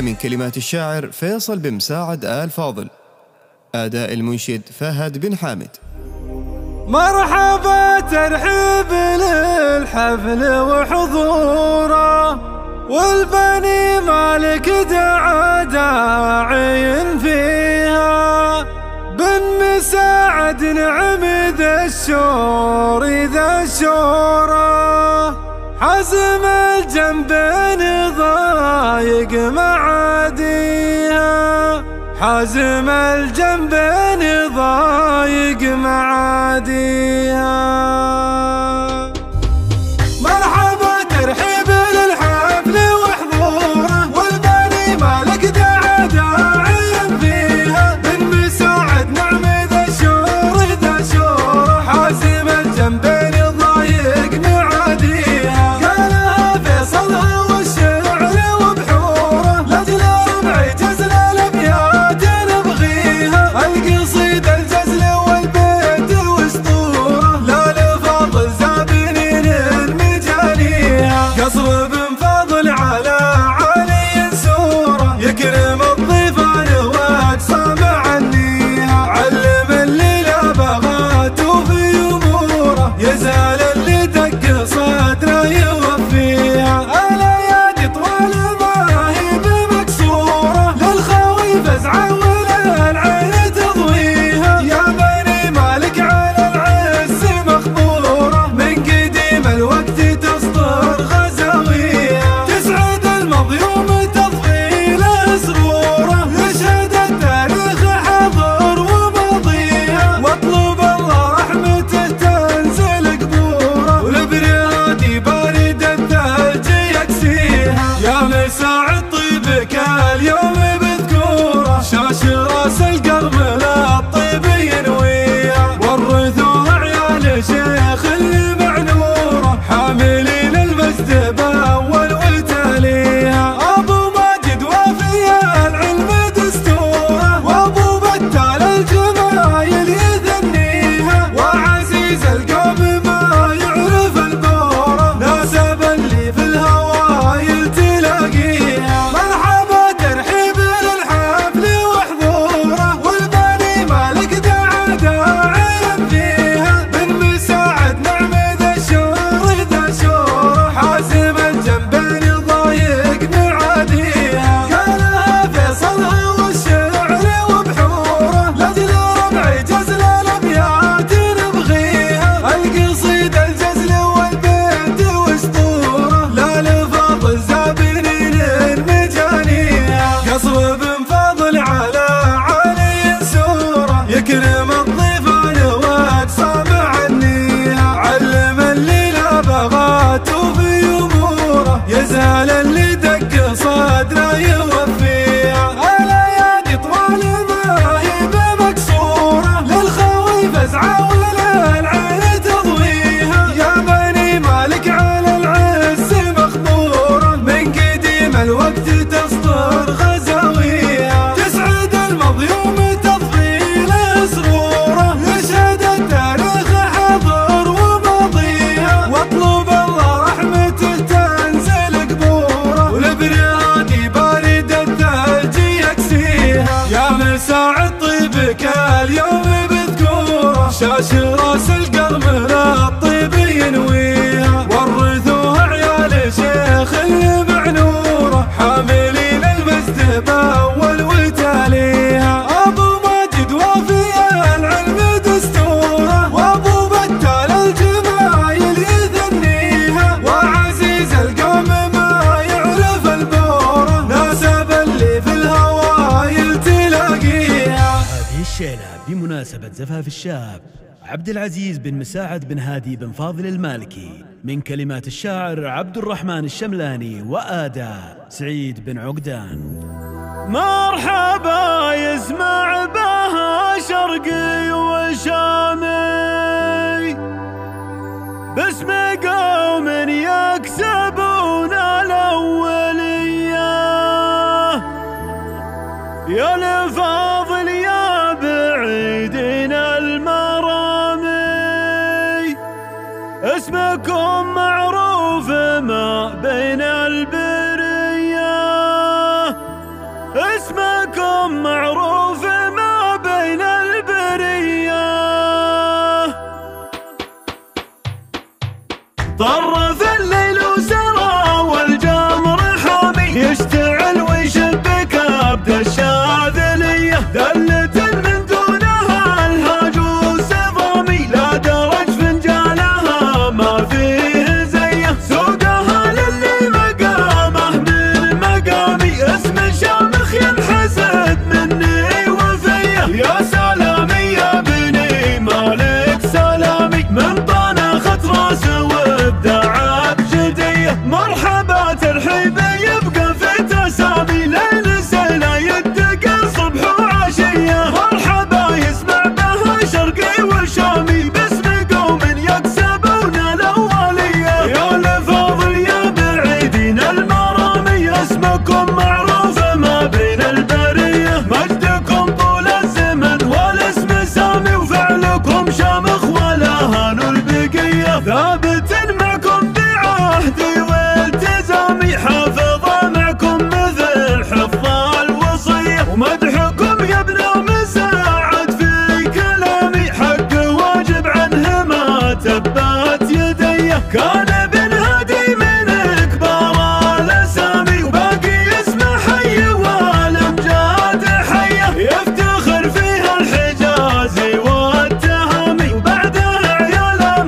الليلة من كلمات الشاعر فيصل بن مساعد آل فاضل، أداء المنشد فهد بن حامد. مرحبا ترحيب للحفل وحضوره، والبني مالك دعا داعي فيها، بن مساعد نعم ذا الشور ذا الشوره، حزم الجنبين ضايق معاديها، حازم الجنبين ضايق معاديها. مرحبا ترحيب للحفل وحضوره، والبني مالك دعا داعي فيها، بن مساعد نعم ذا الشور ذا شوره، حازم الجنبين ضايق معاديها، قالها فيصلها والشعر وبحوره، لاجل ربعي جزل الابيات نبغيها، القصيد الجزل والبيت الاسطوره، لا لفاضل زابنين المجانيها، قصر بن فاضل على علي سوره، يكرم الضيفان واقصى معنيها، علم اللي لا بغاته في اموره، يزال اللي دق صدره يوفيها، الايادي طوال ما هي بمكسوره، للخوي فزعه وللعين تضويها، يا بني مالك على العز مخبوره، من قديم الوقت تسطر غزاويها، تسعد المظلوم تضفي له سروره، يشهد التاريخ حاضر وماضيها، واطلب الله رحمته تنزل قبوره، والبرهادي بارد الثلج يكسيها، يا مساعد طيبك اليوم بذكوره، شاش راس القرمل الطيب ينويها، ورثوها عيال شيخ اللي معنوره، حاملين المجد باول وتاليها، ابو ماجد وفي العلم دستوره، وابو بتال الجمايل يثنيها، وعزيز القوم ما يعرف البوره، ناسب اللي في الهوايل تلاقيها. مرحبا ترحيب للحفل وحضوره، والبني مالك دعا داعي فيها، بن مساعد نعم ذا الشور ذا شوره، حازم الجنبين ضايق معاديها، قالها فيصلها والشعر وبحوره، لاجل ربعي جزل الابيات نبغيها، القصيد الجزل والبيت الاسطوره، لا لفاضل زابنين مجانيها، قصر بن فاضل على علي سوره، يكرم الضيفان واقصى معنيها، علم اللي لا بغاته في اموره، يزال اللي دق صدره يوفيها، الايادي طوال ما هي بمكسوره، للخوي فزعه وللعين تضويها، يا بني مالك على العز مخبوره، من قديم الوقت تسطر غزاويها، تسعد المظلوم تضفي له سروره، يشهد التاريخ حاضر وماضيها، واطلب الله رحمته تنزل قبوره، والبرهادي بارد الثلج يكسيها، يا مساعد طيبك اليوم بذكوره، شاش راس القرمل الطيب ينويها، ورثوها عيال شيخ اللي معنوره، حاملين المجد باول وتاليها، ابو ماجد وفي العلم دستوره، وابو بتال الجمايل يثنيها، وعزيز القوم ما يعرف البوره، ناسب اللي في الهوايل تلاقيها. هذه الشيلة بمناسبة زفاف الشاب عبد العزيز بن مساعد بن هادي بن فاضل المالكي، من كلمات الشاعر عبد الرحمن الشملاني، وآداء سعيد بن عقدان. مرحبا يسمع بها شرقي وشامي، باسم قوم يكسبون الأولية، يا الفاضل يا بعيدين المرامي، اسمكم معروف ما بين البرية، طرف الليل وسرى والجمر حامي يشتعل ويشبك عبد الشاذلية دلة من دونها الهاجوس ضامي لا درج فنجانها ما فيه زيه سودها للي مقامه من مقامي اسم شامخ ينحسد مني وفيه يا سلامي يا بني مالك سلامي من طنخت راسه وابداع بجديه مرحبا ترحيبه يبقى في تسامي ليل سلا يدق صبح وعشيه مرحبا يسمع بها شرقي وشامي باسم قوم يكسبون الاوليه يا لفاضل يا بعيدين المرامي اسمكم معروف ما بين البريه مجدكم طول الزمن والاسم سامي وفعلكم شامخ ولا هانوا البقيه ثابت معكم بعهدي والتزامي حافظ معكم مثل حفظ الوصيه ومدحكم يا ابن مساعد في كلامي حق واجب عنه ما تبات يديه كان ابن هادي من كبار الاسامي وباقي اسمه حي والامجاد حيه يفتخر فيها الحجازي والتهامي وبعده عيال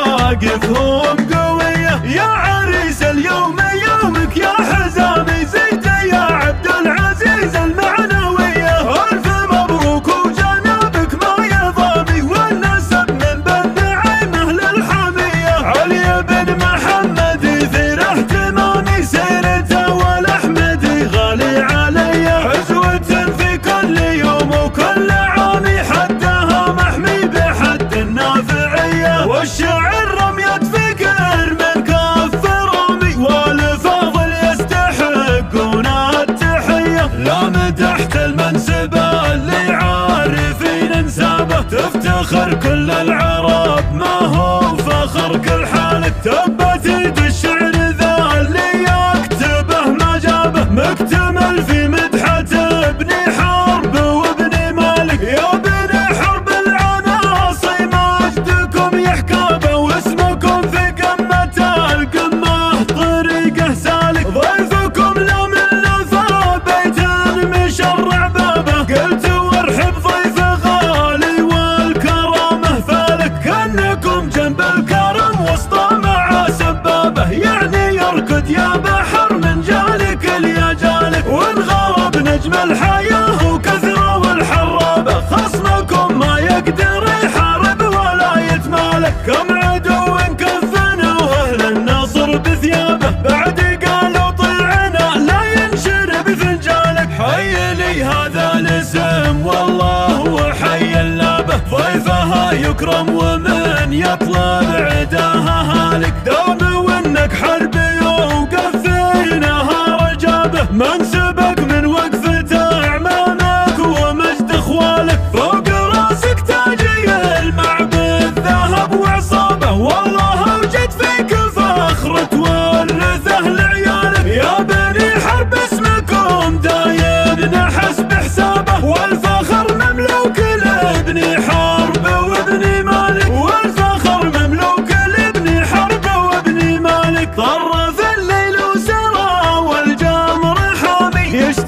مواقفهم قويه يا عريس اليوم يومك يا حزامي زيد يا عبد العزيز المعنويه الف مبروك وجنابك ما يضامي والنسب من بن نعيمه للحاميه علي بن محمد في اهتمامي سيرته والاحمدي غالي علي عزوه في كل يوم وكل عامي حدها محمي بحد النافعيه والشعر رمية فكر من كف رامي والفاضل يستحقون التحيه لا مدحت المنسب اللي عارفين انسابه تفتخر كل العرب ما هو فخر كل حالك تبت يد الشعر ذا اللي يكتبه ما جابه مكتمل في مدحة ابن حرب وابن مالك يا بن حرب العناصي مجدكم يحكابه واسمكم في قمة القمة طريقه سالك ضيفكم لا من لفا بيت مشرع بابه قلت وارحب ضيف غالي والكرامه فالك كانكم جنب الكرم وسط مع سبابه يعني يركض يا بحر من جالك اليا جالك وانغرب نجم الحياه وكثره والحرابه خصمكم ما يقدر يحارب ولا يتمالك كم عدو كفنا واهل النصر بثيابه بعد قالوا طلعنا لا ينشرب فنجالك حي لي هذا الاسم والله وحي اللابه ضيفها يكرم ومن يطلب عداها هالك دام وانك حربي وقفيناها رجابه منسبك من وقفة اعمامك ومجد اخوالك فوق راسك تاجي المعبد ذهب وعصابه والله اوجد فيك فخر تورثه لعيالك يا بني حرب اسمكم دايم نحس بحسابه والفخر مملوك لابن حرب وابن مالك والفخر مملوك لابن حرب وابن مالك طرف الليل وسرى والجمر حامي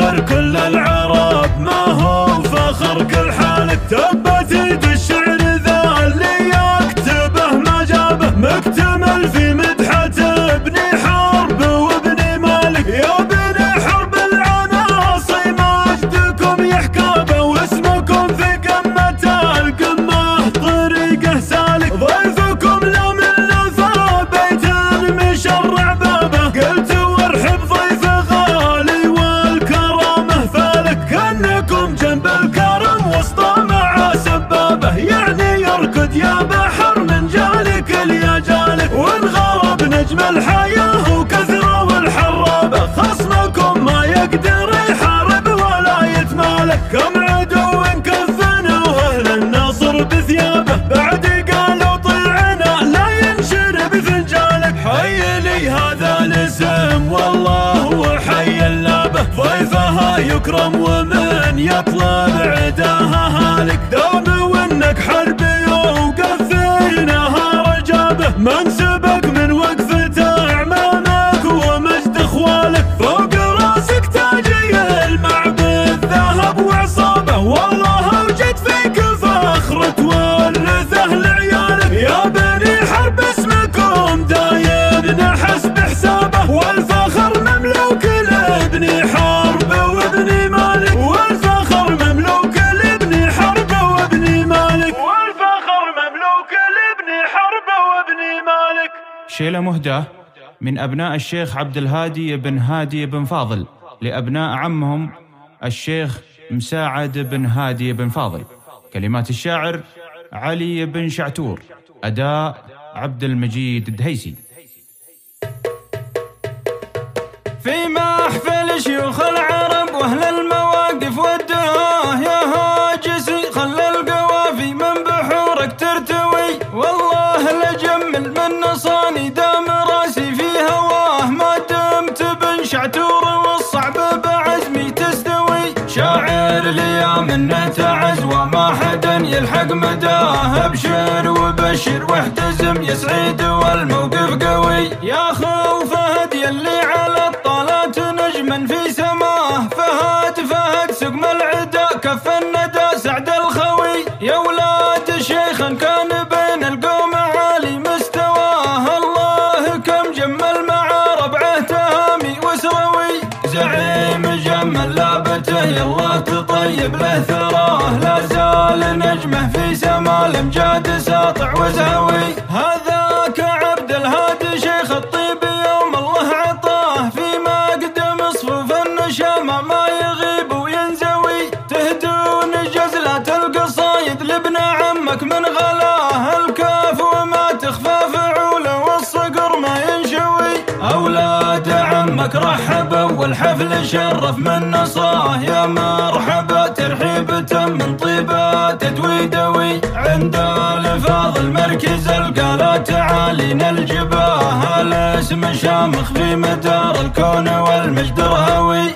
فخر كل العرب ما هو فخر كل حالك. تبت يد الشعر ذا اللي يكتبه ما جابه مكتمل في مدحة ابن حرب وابن مالك. يا بني حرب العناصي مجدكم يحكابه واسمكم في قمة القمة طريقه سالك. ضيفكم لو من لفا بيت مشرع بابه قلت وارحب ضيف غالي والكرامه فالك. كأنكم جنب الكرم وسط مع سبابه يعني يركض يا بحر من جالك اليا جالك. وانغرب نجم الحياة وكثره والحرابه خصمكم ما يقدر يحارب ولا يتمالك. كم عدو كفنا واهل النصر بثيابه بعد قالوا طيعنا لا ينشر بفنجالك. حي لي هذا الاسم والله وحي اللابه ضيفها يكرم ومن يطلب عداها هالك. دوم وانك حربي وقفيناها رجابه منسبك من وقفة اعمامك ومجد اخوالك. فوق راسك تاجي المعبد ذهب وعصابه والله اوجد فيك فخر تورثه لعيالك. يا بني حرب اسمكم دايم نحس بحسابه والفخر مملوك لابن حرب وابن مالك. والفخر مملوك لابن حرب وابن مالك. والفخر مملوك لابن حرب وابن مالك. شيلة مهداة من أبناء الشيخ عبد الهادي بن هادي بن فاضل لأبناء عمهم الشيخ مساعد بن هادي بن فاضل. كلمات الشاعر علي بن شعتور، أداء عبد المجيد الدهيسي. في محفل شيوخ العرب واهل المواقف والدهاه يا هاجسي خلى القوافي من بحورك ترتوي. والله لجمل من نصاني دام راسي في هواه ما دمت بن شعتور والصعب بعزمي تستوي. شاعر لي منه تعز وما حدا يلحق مداه. ابشر وبشر واحتزم يا سعيد والموقف قوي. يا خو فهد يلي على الطالات نجما في سماه. فهد فهد سقم العدا كف الندى سعد الخوي. يا ولاد الشيخ كان بين القوم عالي مستواه. الله كم جمل مع ربعه تهامي وسروي. زعيم جمل لابته يالله تطيب له ثراه. لا زال نجمه في سما الامجاد ساطع وزهوي. هذاك عبد الهادي شيخ الطيب يوم الله عطاه. في مقدم صفوف النشامة ما يغيب وينزوي. تهدون جزلات القصايد لابن عمك من غلاه. الكاف وما تخفى فعوله والصقر ما ينشوي. أولاد عمك رحبوا والحفل شرف من نصاه. يا مرحبا ترحيبة من طيبة تدوي دوي. عند الفاضل مركز القالات عالينا الجباه. الاسم شامخ في مدار الكون والمجد رهوي.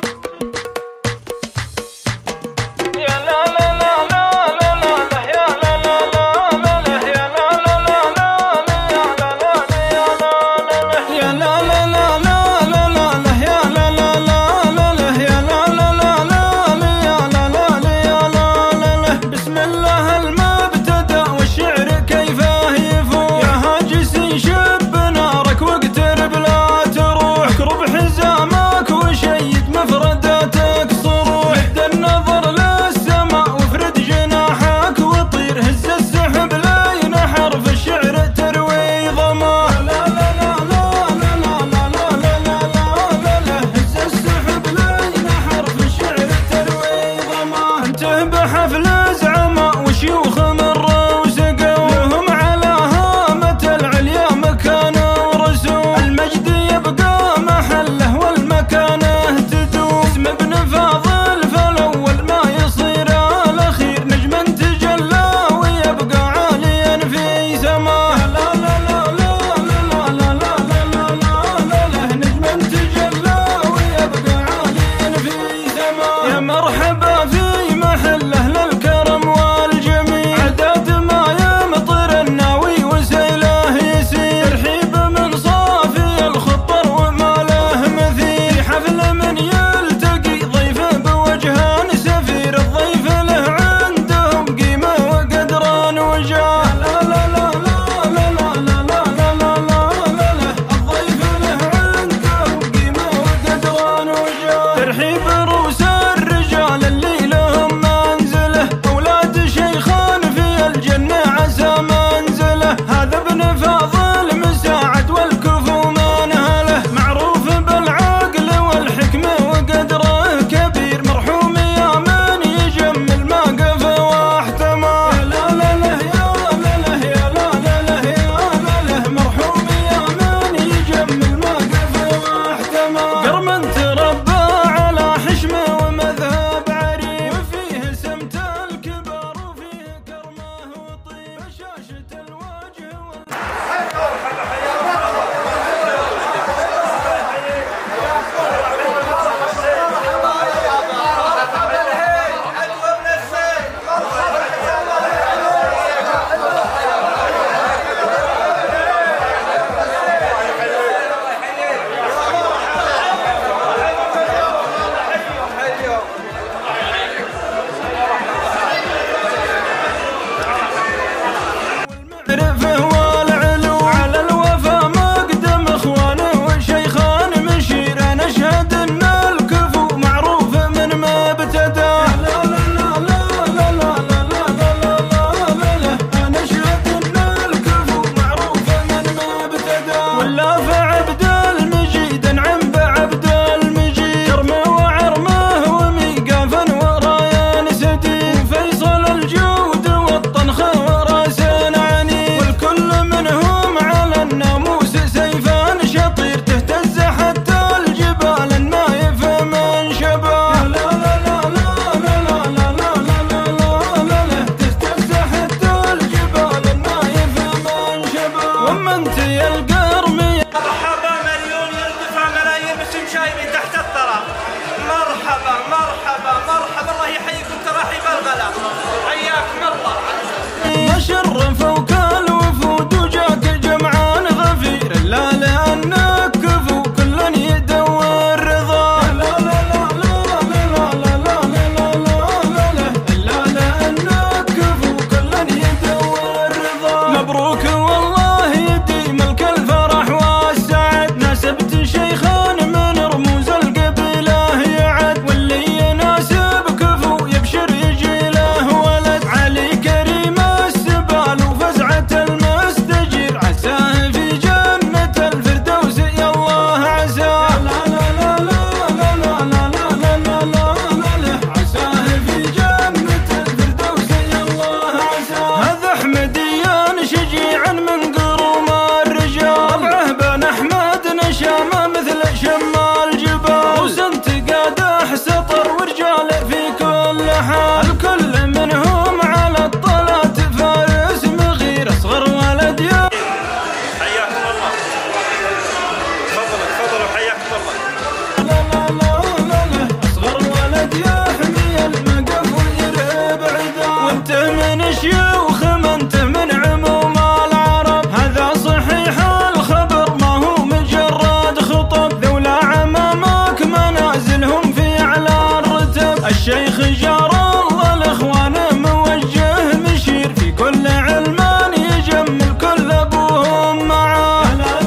والشيخ جار الله الإخوان موجه مشير في كل علمان يجمل كل أبوهم معاه.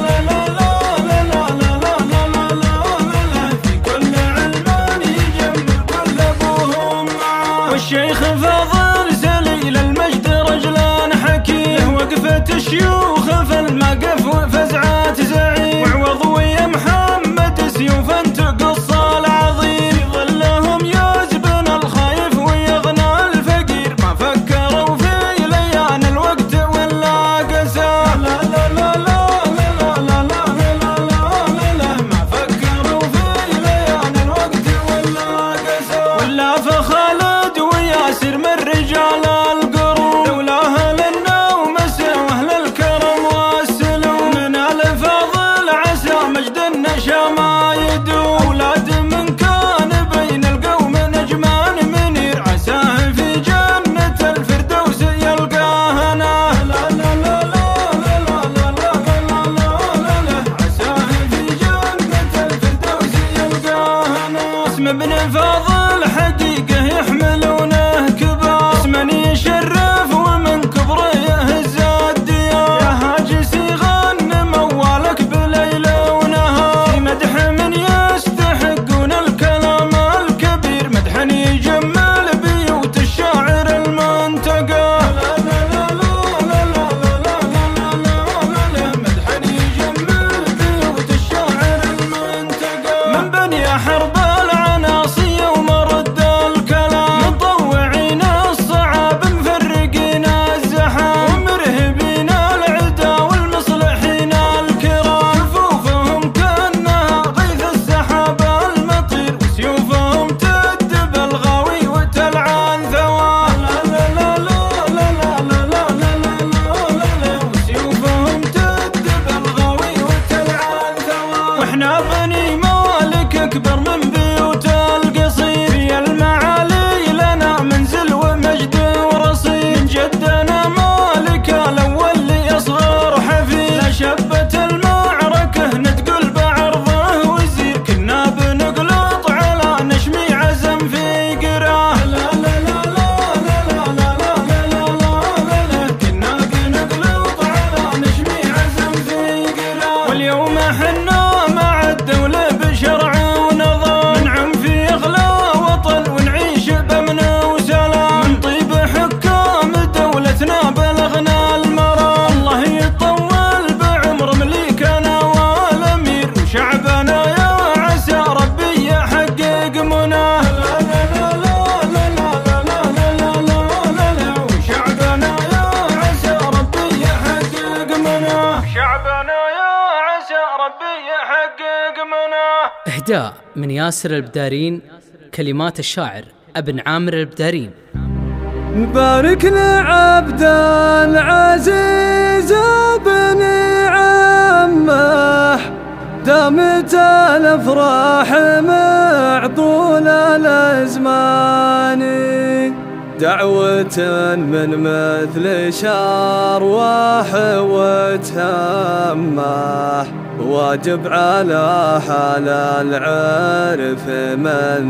في كل علمان يجمل كل أبوهم معاه. والشيخ فاضل سليل المجد رجلان حكيم وقفة الشيوخ في المقف وفزعات زعيم وعوض ويا محمد سيوفا تقص العظيم. في ظلهم يزبن الخايف ويغنى الفقير ما فكروا في ليان الوقت ولا قساه. ما فكروا في ليان الوقت ولا قساه. ولا فخالد وياسر من رجال القرون لولاه لنا ومسا واهل الكرم والسلوم. من الفاضل عسى مجد النشا ما يدوم. اولاد من كان بين القوم نجمان منير عساه في جنة الفردوس يلقاه هنا. عساه في جنة الفردوس يلقاه هنا. اسم ابن فاضل حقيقة يحملونه كبار اسما يشرف ومن كبره يهز الديار. يا هاجسي غن موالك بليل ونهار في مدح من يستحقون الكلام الكبير مدح يجمل بيوت الشاعر المنتقى. مدح يجمل بيوت الشاعر المنتقى. من بني حرب العناصي ومرد الكلام مطوعين الصعاب مفرقين الزحام ومرهبين العدا والمصلحين الكرام. شفوفهم كأنها غيث السحاب المطير وسيوفهم تدب الغاوي وتلعن ثواب. وسيوفهم تدب الغاوي وتلعن ثواب. واحنا بني مالك اكبر من بيوت القصير في المعالي لنا منزل ومجد ورصيد. من جدنا مالك الاول اللي اصغر حفيد لا شبت المعركه نتقل بعرضه وزير. كنا بنقلط على نشمي عزم في قراه. كنا بنقلط على نشمي عزم في قراه. واليوم حنا مع الدولة بشرع ونظام ننعم في اغلى وطن ونعيش بامن وسلام. من طيب حكام دولتنا بلغنا المرام. الله يطول بعمر مليكنا والامير وشعبنا يا عسى ربي يحقق مناه. وشعبنا يا عسى ربي يحقق مناه. شعبنا يا عسى ربي يحقق مناه. إهداء من ياسر البدارين، كلمات الشاعر ابن عامر البدارين. نبارك لعبد العزيز بن عمه دامت الافراح مع طول الازمان. دعوة من مثل شارواح وتهمه واجب على حال العرف من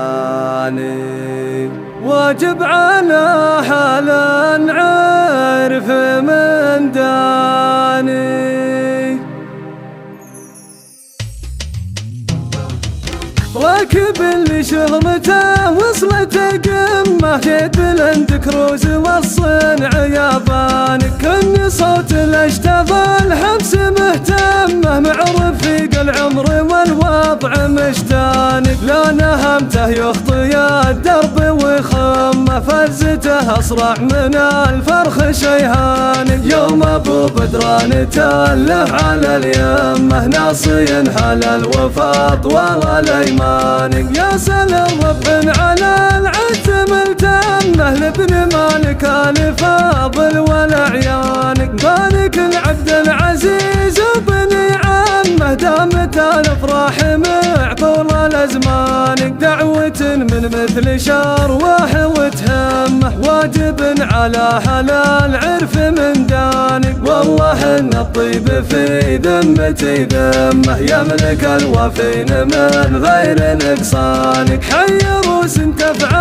داني. واجب على حال العرف من داني. راكب اللي شهرته وصلت قمه جيد بلند كروز والصنع ياباني. كن صوت الاشتغال حبس مهتمه معروف في العمر والوضع مشتاني. لا نهمته يخطي الدرب ويخمه فزته اسرع من الفرخ شيهاني. يوم ابو بدران تله على اليمه ناصي حل الوفاط والايمان. يا سلام رب على العتم التامه لابن مالك ال فاضل والاعيان. بارك العبد العزيز وبني عمه دامت الافراح مع طول الازمان. دعوة من مثل شارواح وتهمه واجب على حلال عرف من دانك. والله ان الطيب في ذمتي ذمه يملك الوفين من غير نقصانك. حي روس تفعل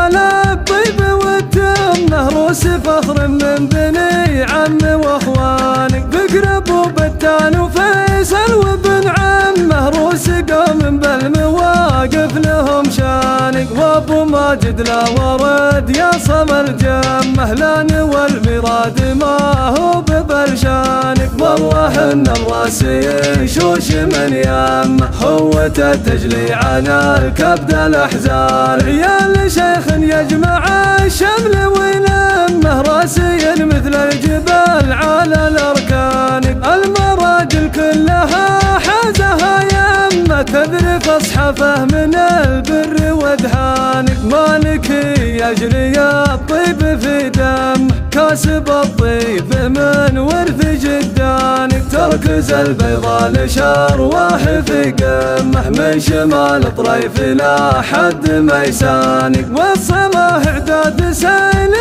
ماجد لا ورد يا صم الجمه، لا نوى المراد ما هو ببلشانك. والله ان الراسي يشوش من يمه، هوته تجلي عن الكبد الاحزان. عيال شيخ يجمع الشمل ويلمه، راسي مثل الجبال على الاركان. المراجل كلها حازها يمه، تذرف اصحفه من البر ودهانك. مالك يجري الطيب في دمه، كاسب الطيب من ورث جدانك. تركز البيضاء لشارواح في قمه، من شمال طريف لا حد ميسانك. والصباح اعداد سيل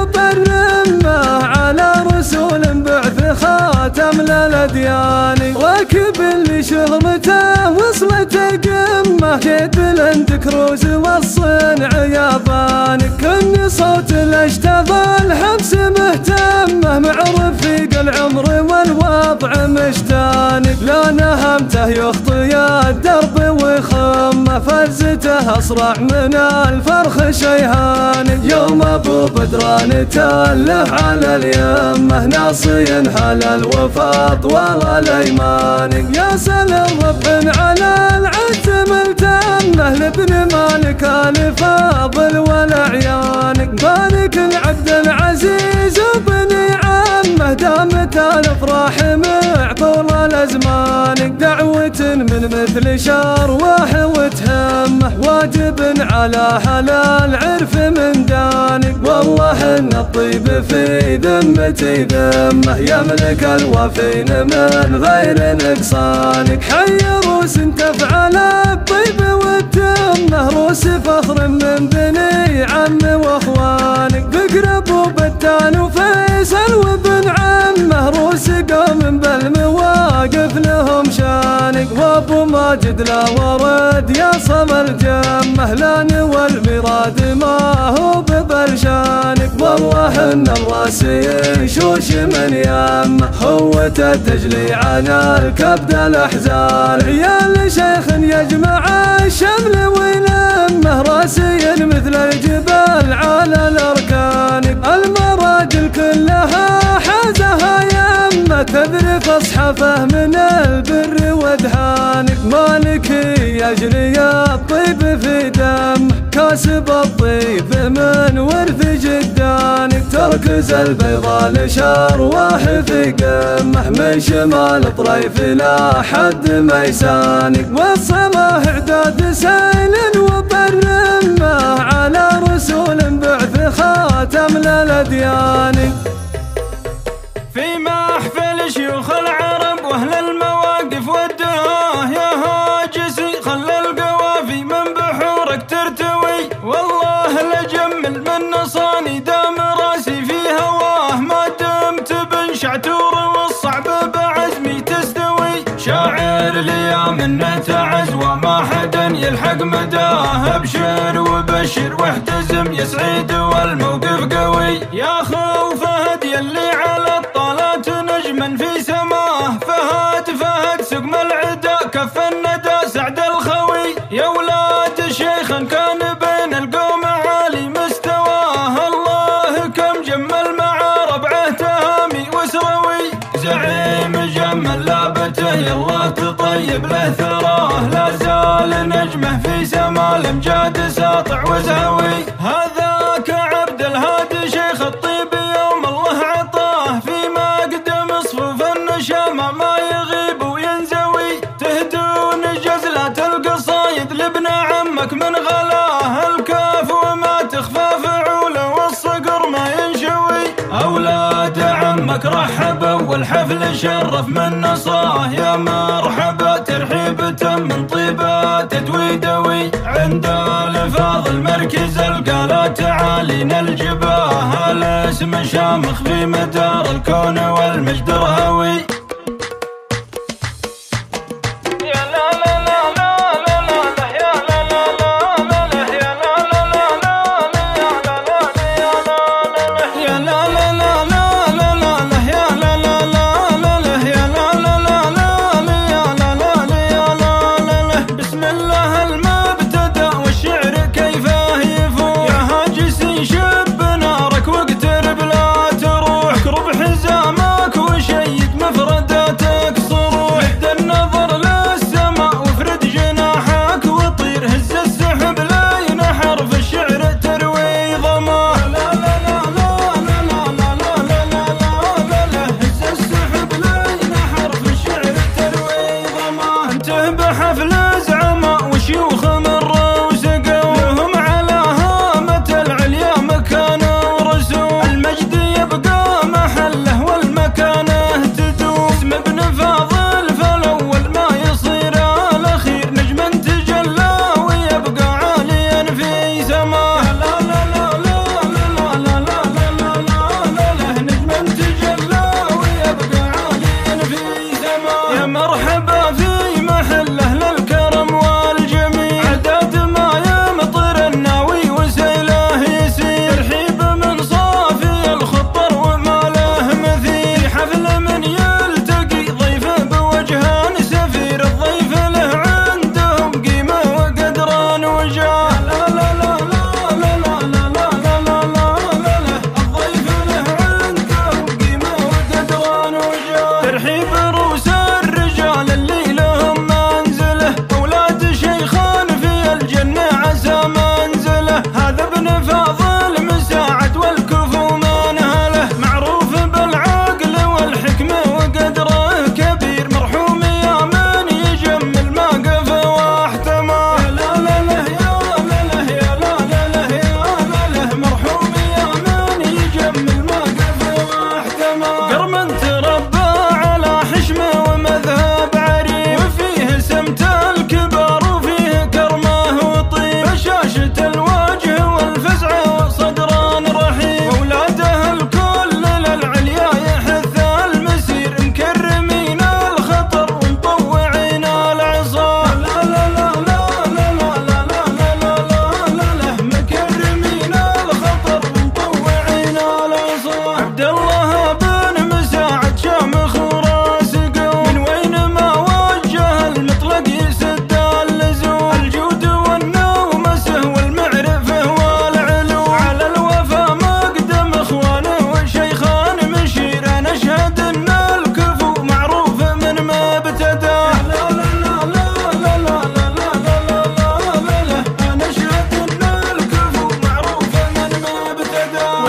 وطرمه، على رسول بعث خاتم للاديان. راكب اللي شهرته وصلت قمه، جيت بلند كروز والصنع يابانك. كن صوت الاشتغال حبس مهتمه، معرف في العمر والوضع مشتانك. لا نهمته يخطي الدرب ويخمه، فزته اسرع من الفرخ شيهانك. يوم ابو بدران تله على اليمه، ناصي على الوفاط ورا الايمانك. يا سلام رب على العز ملتمه، لابن مالك ال فاضل والاعيانك. بارك العبد العزيز وبني عمه، دامت الافراح مع طول الازمان. دعوة من مثل شارواح وتهمه، واجب على حلال عرف من دانك. والله ان الطيب في ذمتي ذمه، يملك الوفين من غير نقصانك. حي روس تفعل الطيب والتمه، روس فخر من بني عم واخوانك. ذكر ابو بتان وفيصل وابن عمه، روس قوم بالمواقف لهم شانك. وابو ماجد لا ورد يا صم الجمه، لا نوى المراد ما هو ببلشانك. والله ان الراسي يشوش من يمه، هوته تجلي عن الكبد الاحزان. عيال شيخ يجمع الشمل ويلمه، راسي مثل الجبال على الاركان. المراجل كلها حازها يمه، تذرف اصحفه من البر ودهانك. مالك يجري الطيب في دمه، كاسب الطيب من ورث جدانك. تركز البيضاء لشارواح في قمه، من شمال طريف لا حد ميسانك. والصباح اعداد سيل وطرمه، على رسول بعث خاتم للاديان. في محفل شيوخ العرب واهل المواقف والدهاه، يا هاجسي خلى القوافي من بحورك ترتوي. والله لجمل من نصاني دام راسي في هواه، ما دمت بن شعتور والصعب بعزمي تستوي. شاعر لي منه تعز وما حدا يلحق مداه، ابشر وبشر واحتزم يا سعيد والموقف قوي. يا خو فهد يلي على الطالات نجما في سماه، فهد فهد سقم العدا كف الندى سعد الخوي. يا ولاد الشيخ كان بين القوم عالي مستواه، الله كم جمل مع ربعه تهامي وسروي. زعيم جمل لابته يالله تطيب له ثراه، لا زال نجمه في سما الامجاد ساطع وزهوي. هذاك عبد الهادي شيخ الطيب يوم الله عطاه، في مقدم صفوف النشامه ما يغيب وينزوي. تهدون جزلات القصايد لابن عمك من غلاه، الكاف وما تخفى فعوله والصقر ما ينشوي. اولاد عمك رحبوا والحفل شرف من نصاه، يا مرحبا ترحيبة من طيبة تدويدوي. عند الفاضل مركز القالات عالينا الجباه، الاسم شامخ في مدار الكون والمجد رهوي.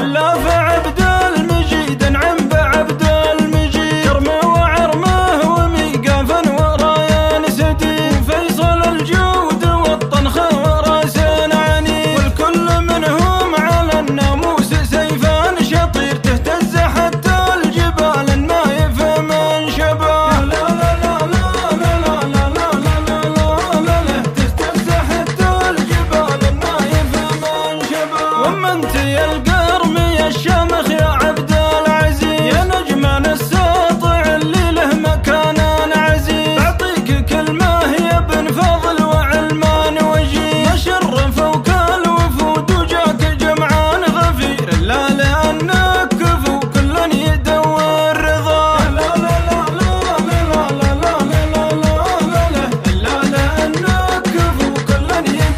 علاف عبد المجيد انعم بعبد المجيد، كرمه وعرمه وميقاف ورايان سديد، فيصل الجود والطنخ وراس عنيد، والكل منهم على الناموس سيفان شطير، تهتز حتى الجبال النايف من شباب. لا لا لا لا لا لا لا لا لا لا لا، تهتز حتى الجبال النايف من شباب. وما انت يا القرم يا الشامخ يا عبد العزيز، يا نجمان الساطع اللي له مكان عزيز، بعطيك كلمة يا بن فاضل وعلمان وجيز، ما شرفوك الوفود وجاك جمعان غفير، لا لأنك كفو كل يدور رضا. لا لا لا لا لا لا لا لا لا لا، لا لأنك كفو كل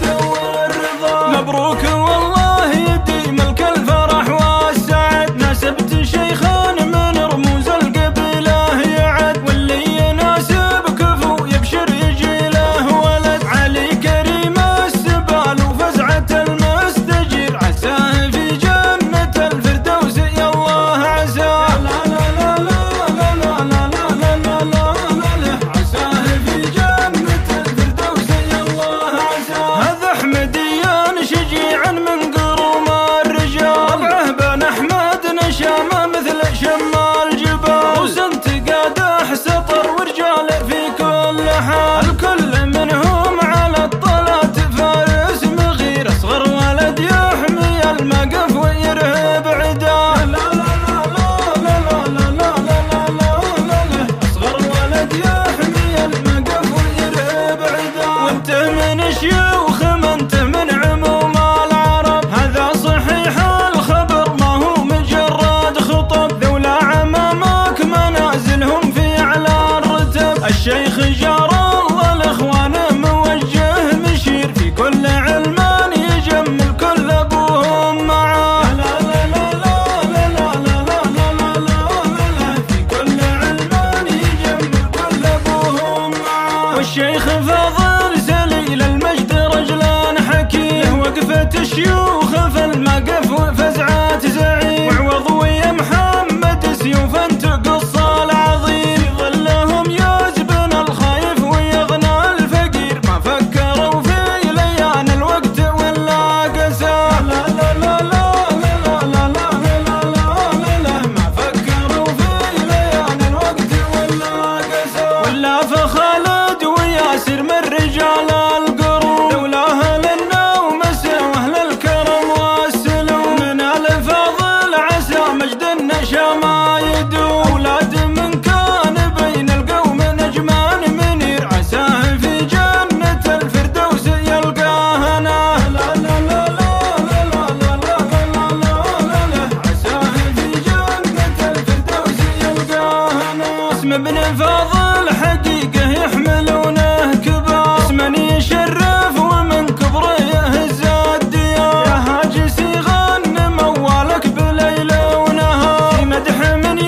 يدور رضا. مبروك والله يديم لك الفرح والسعد، ناسبت شيخان من رموز القبيلة يعد، واللي يناسب كفو يبشر يجي له ولد، علي كريم السبال وفزعة المستجير، عساه في جنة الفردوس يا الله عساه. لا لا لا لا لا لا لا لا لا لا، عساه في جنة الفردوس يا الله عساه. هذا حمديان شجيع من قروم الرجال، طبعه بن احمد نشامه مثل شمال الجبال، وسنت قادح سطر ورجال في كل حال، الكل منهم على الطلات فارس مغير، اصغر ولد يحمي المقف ويرهب عداه. لا لا لا لا لا لا لا لا لا لا، اصغر ولد يحمي المقف ويرهب عداه، وانت من شيوخ ما انت من عموم العرب، هذا صحيح الخبر ما هو مجرد خطب، ذولا عمامك منازلهم في اعلى الرتب، الشيخ جار الله الاخوان موجه مشير، في كل علمان يجمل كل ابوهم معاه. لا لا لا لا لا لا لا لا لا لا، في كل علمان يجمل كل ابوهم معاه، والشيخ فاضل سليل المجد رجلان حكيم، وقفة الشيوخ في المقف وفزعات زعيم، وعوض ويا محمد سيوفا تقص العظيم، في ظلهم يزبن الخايف ويغنى الفقير، ما فكروا في ليان الوقت ولا قسى. لا لا لا لا لا لا لا لا لا لا، ما فكروا في ليان الوقت ولا قسى، ولا فخالد وياسر من رجال القرون، ذولا أهل النوم واهل الكرم والسلوم، من الفاضل عسى مجد النشا ما يدوم، اولاد من كان بين القوم نجمان منير، عساه في جنة الفردوس يلقاه هنا. لا لا لا لا لا لا لا لا لا لا، عساه في جنة الفردوس يلقاه هنا. اسم ابن فاضل حقيقة يحملونه كبار، اسم يشرف ومن كبره يهز الديار، يا هاجسي غن موالك بليل ونهار، في مدح من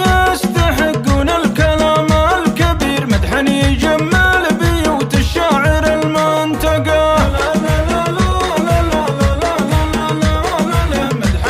يستحقون الكلام الكبير، مدح يجمل بيوت الشاعر المنتقى. لا لا لا لا لا لا لا لا لا، مدح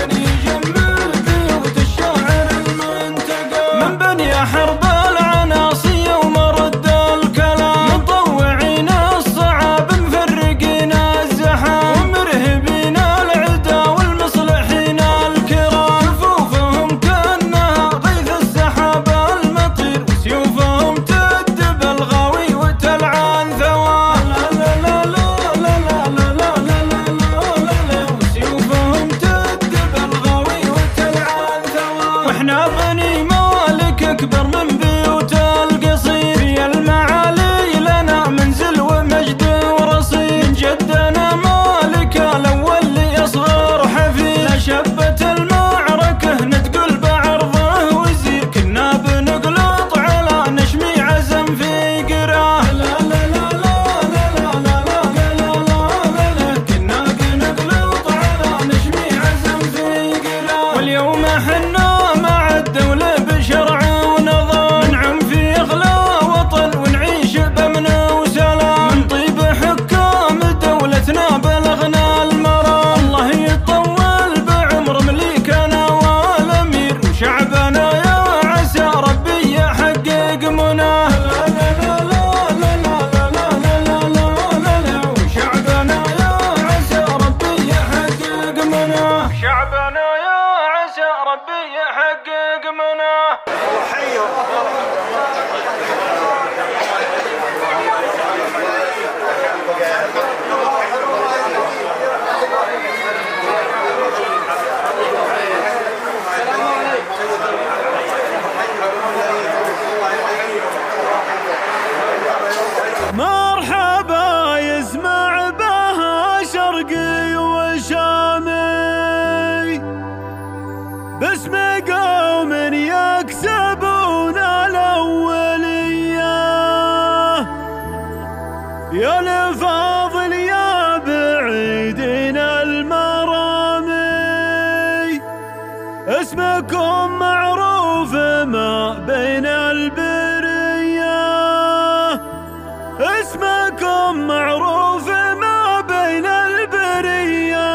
يجمل بيوت الشاعر المنتقى، من بني حرب العناصي ومرد الكلام، مطوعين الصعاب مفرقين الزحام، ومرهبين العدا والمصلحين الكرام، صفوفهم كأنها غيث السحاب المطير، وسيوفهم تدب الغاوي وتلعن ثواب. لا لا لا لا لا لا لا لا لا لا، وسيوفهم تدب الغاوي وتلعن ثواب، واحنا بني مالك اكبر من بيوت القصير، في المعالي لنا منزل ومجد ورصيد، من جدنا مالك الاول ليصغر حفيد، لا شبت المعركة نتقل بعرضه وزير، كنا بنقلط على نشمي عزم في قراه. لا لا لا لا لا لا لا لا لا لا، كنا بنقلط على نشمي عزم في قراه، واليوم حنا مع الدولة بشرع ونظام، ننعم في اغلى وطن ونعيش بامن وسلام، من طيب حكام دولتنا بلغنا المرام، الله يطول بعمر مليكنا ربي يحقق منه. مرحبا يسمع بها شرقي وشامي باسم قوم يكسبون الأولية، يا الفاضل يا بعيدين المرامي، اسمكم معروف ما بين البرية، اسمكم معروف ما بين البرية.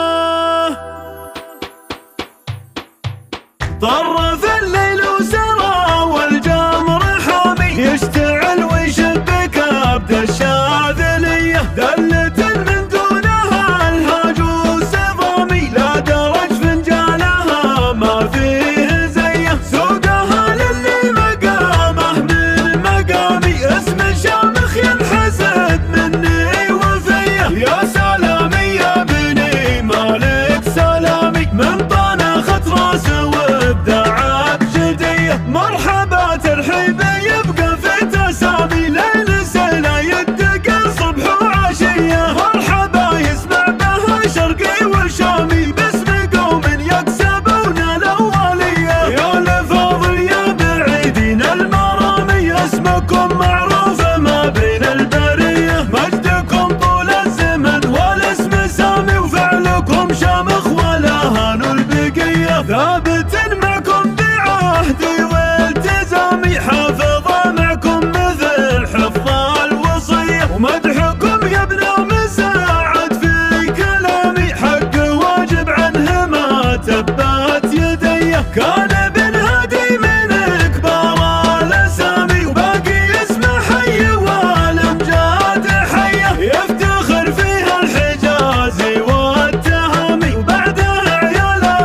طرف الليل وسرى والجمر حامي، يشتعل ويشبك عبد الشاذلية، دلة من دونها الهاجوس ضامي، لا درج فنجانها ما فيه زيه، سوقها للي مقامه من مقامي، اسم شامخ ينحسد مني وفيه، يا سلامي يا بني مالك سلامي، من طانا خط راسه وابداع بجديه، مرحبا ترحيبه يبقى في تسامي، ليل سنه يدق صبح وعشيه، مرحبا يسمع بها شرقي والشامي، باسم قوم يكسبون الاوليه، يا الفاضل يا بعيدين المرامي، اسمكم معروف ما بين البريه، مجدكم طول الزمن والاسم سامي، وفعلكم شامخ ولا هانوا البقيه، ثابت معكم بعهدي والتزامي، حافظ معكم مثل حفظ الوصيه، ومدحكم يا ابن مساعد في كلامي، حق واجب عنه ما تبت يديه، كان ابن هادي من كبار الاسامي، وباقي اسمه حي والامجاد حيه، يفتخر فيها الحجازي والتهامي، وبعدها عياله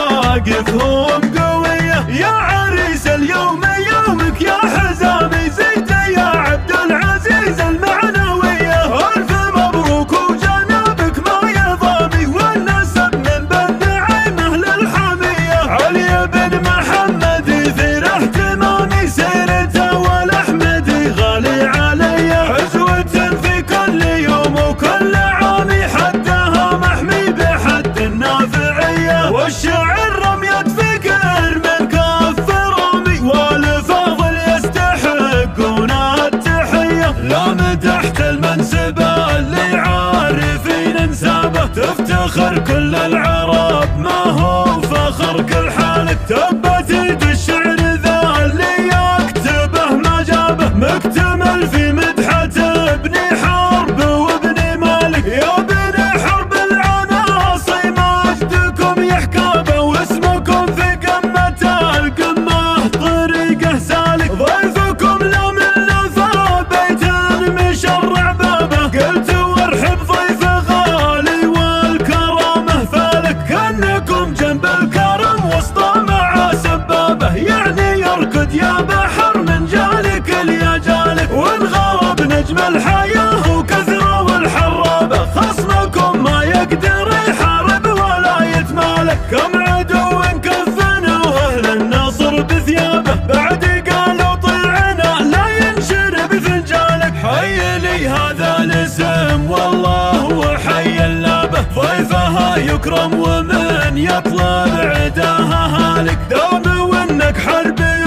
مواقفهم قويه، يا عريس اليوم يومك يا حزامي، زيده يا عبد العزيز المعنويه، الف مبروك وجنابك ما يضامي، والنسب من بن نعيمه للحميه، علي بن محمد يثير اهتمامي، سيرته والاحمدي غالي علي، عزوة في كل يوم وكل عامي، حدها محمي بحد النافعيه، والشعر رمية فكر من كف رامي، والفاضل يستحقون التحيه، لا مدحت المنسب اللي عارفين انسابه، تفتخر كل العرب ما هو فخر كل حالك، تبت يد الشعر ذا اللي يكتبه ما جابه، مكتمل في مدحة ابن حرب وابن مالك، يا بني حرب العناصي مجدكم يحكابه، واسمكم في قمة القمة طريقه سالك، ضيفكم لو من لفا بيت مشرع بابه، قلت وارحب ضيف غالي والكرامه فالك، كانكم جنب الكرم وسط مع سبابه، يعني يركض يا بحر من جالك اليا جالك، وانغرب نجم الحياه وكثره والحرابه، خصمكم ما يقدر يحارب ولا يتمالك، كم عدو كفنا واهل النصر بثيابه، بعد قالوا طيعنا لا ينشر بفنجالك، حي لي هذا الاسم والله وحي اللابه، ضيفها يكرم ومن يطلب عداها هالك، دام وانك حربي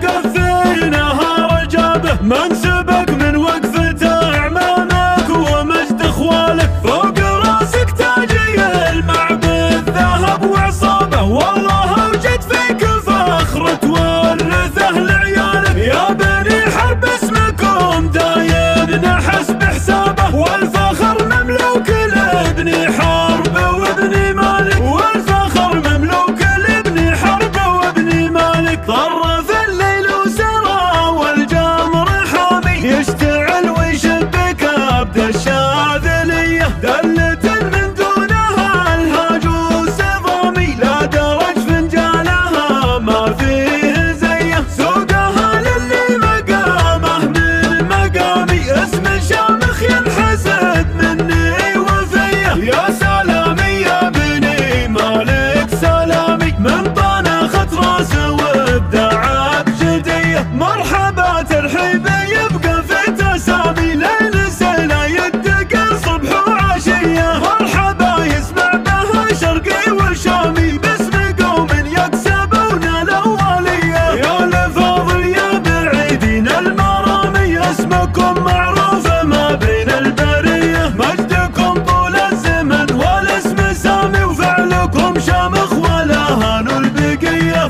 وقفيناها رجابه، منسبك من وقفة اعمامك ومجد اخوالك، فوق راسك تاجي المعبد ذهب وعصابه، والله اوجد فيك فخر تورثه لعيالك، يا بني حرب اسمكم دايم نحس بحسابه، والفخر مملوك لابن حرب وابن مالك، والفخر مملوك لابن حرب وابن مالك،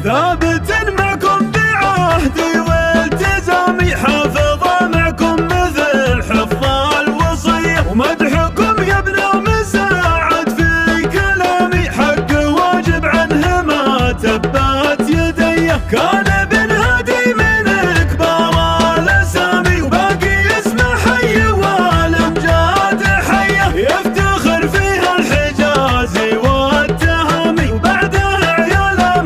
ثابت معكم بعهدي والتزامي، حافظ معكم مثل حفظ الوصية، ومدحكم يا ابن مساعد في كلامي حق واجب عنه ما تبات يدي. كان ابن هادي من كبار الاسامي وباقي اسمه حي والامجاد حيه، يفتخر فيها الحجازي والتهامي وبعدها عيال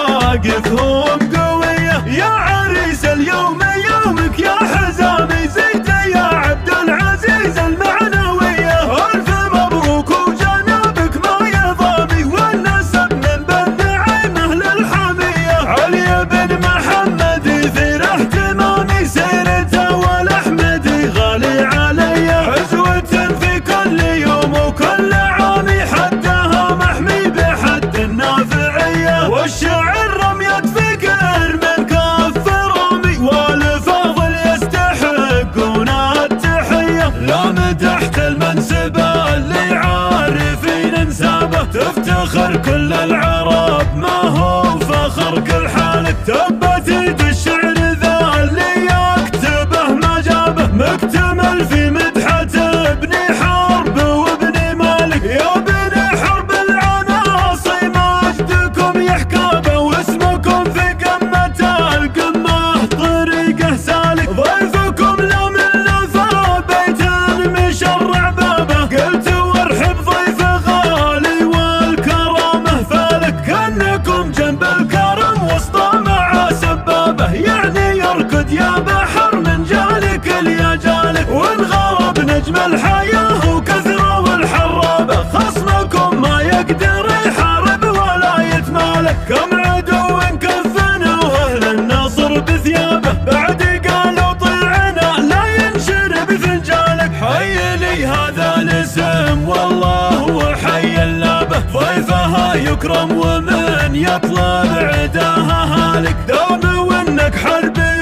مواقفهم قويه. يا عريس اليوم يومك يا حزامي، زيد يا عبد العزيز المعنويه، الف مبروك وجنابك ما يضامي، والنسب من بن نعيمه للحميه. علي بن محمد يثير اهتمامي، سيرته والاحمدي غالي علي، عزوة في كل يوم وكل عامي، حدها محمي بحد النافعيه. والشعر رمية فكر من كف رامي، والفاضل يستحقون التحيه. لا مدحت المنسب اللي عارفين انسابه، تفتخر كل العرب ما هو فخر كل حالك، تبت يد الشعر ذا اللي يكتبه ما جابه، مكتمل في مدحة ابن حرب وابن مالك. يا بن حرب العناصي مجدكم يحكابه، واسمكم في قمة القمة طريقه سالك، ضيفكم لا من لفا بيت مشرع بابه، قلت وارحب ضيف غالي والكرامه فالك، كانكم جنب الكرم وسط مع سبابه، يعني يركض يا بحر من جالك اليا جالك، وانغرب نجم الحياه وكثره والحرابه، خصمكم ما يقدر يحارب ولا يتمالك، كم عدو كفنا واهل النصر بثيابه، بعد قالوا طيعنا لا ينشر بفنجالك. حي لي هذا الاسم والله وحي اللابه، ضيفها يكرم ومن يطلب عداها هالك، دام وانك حربي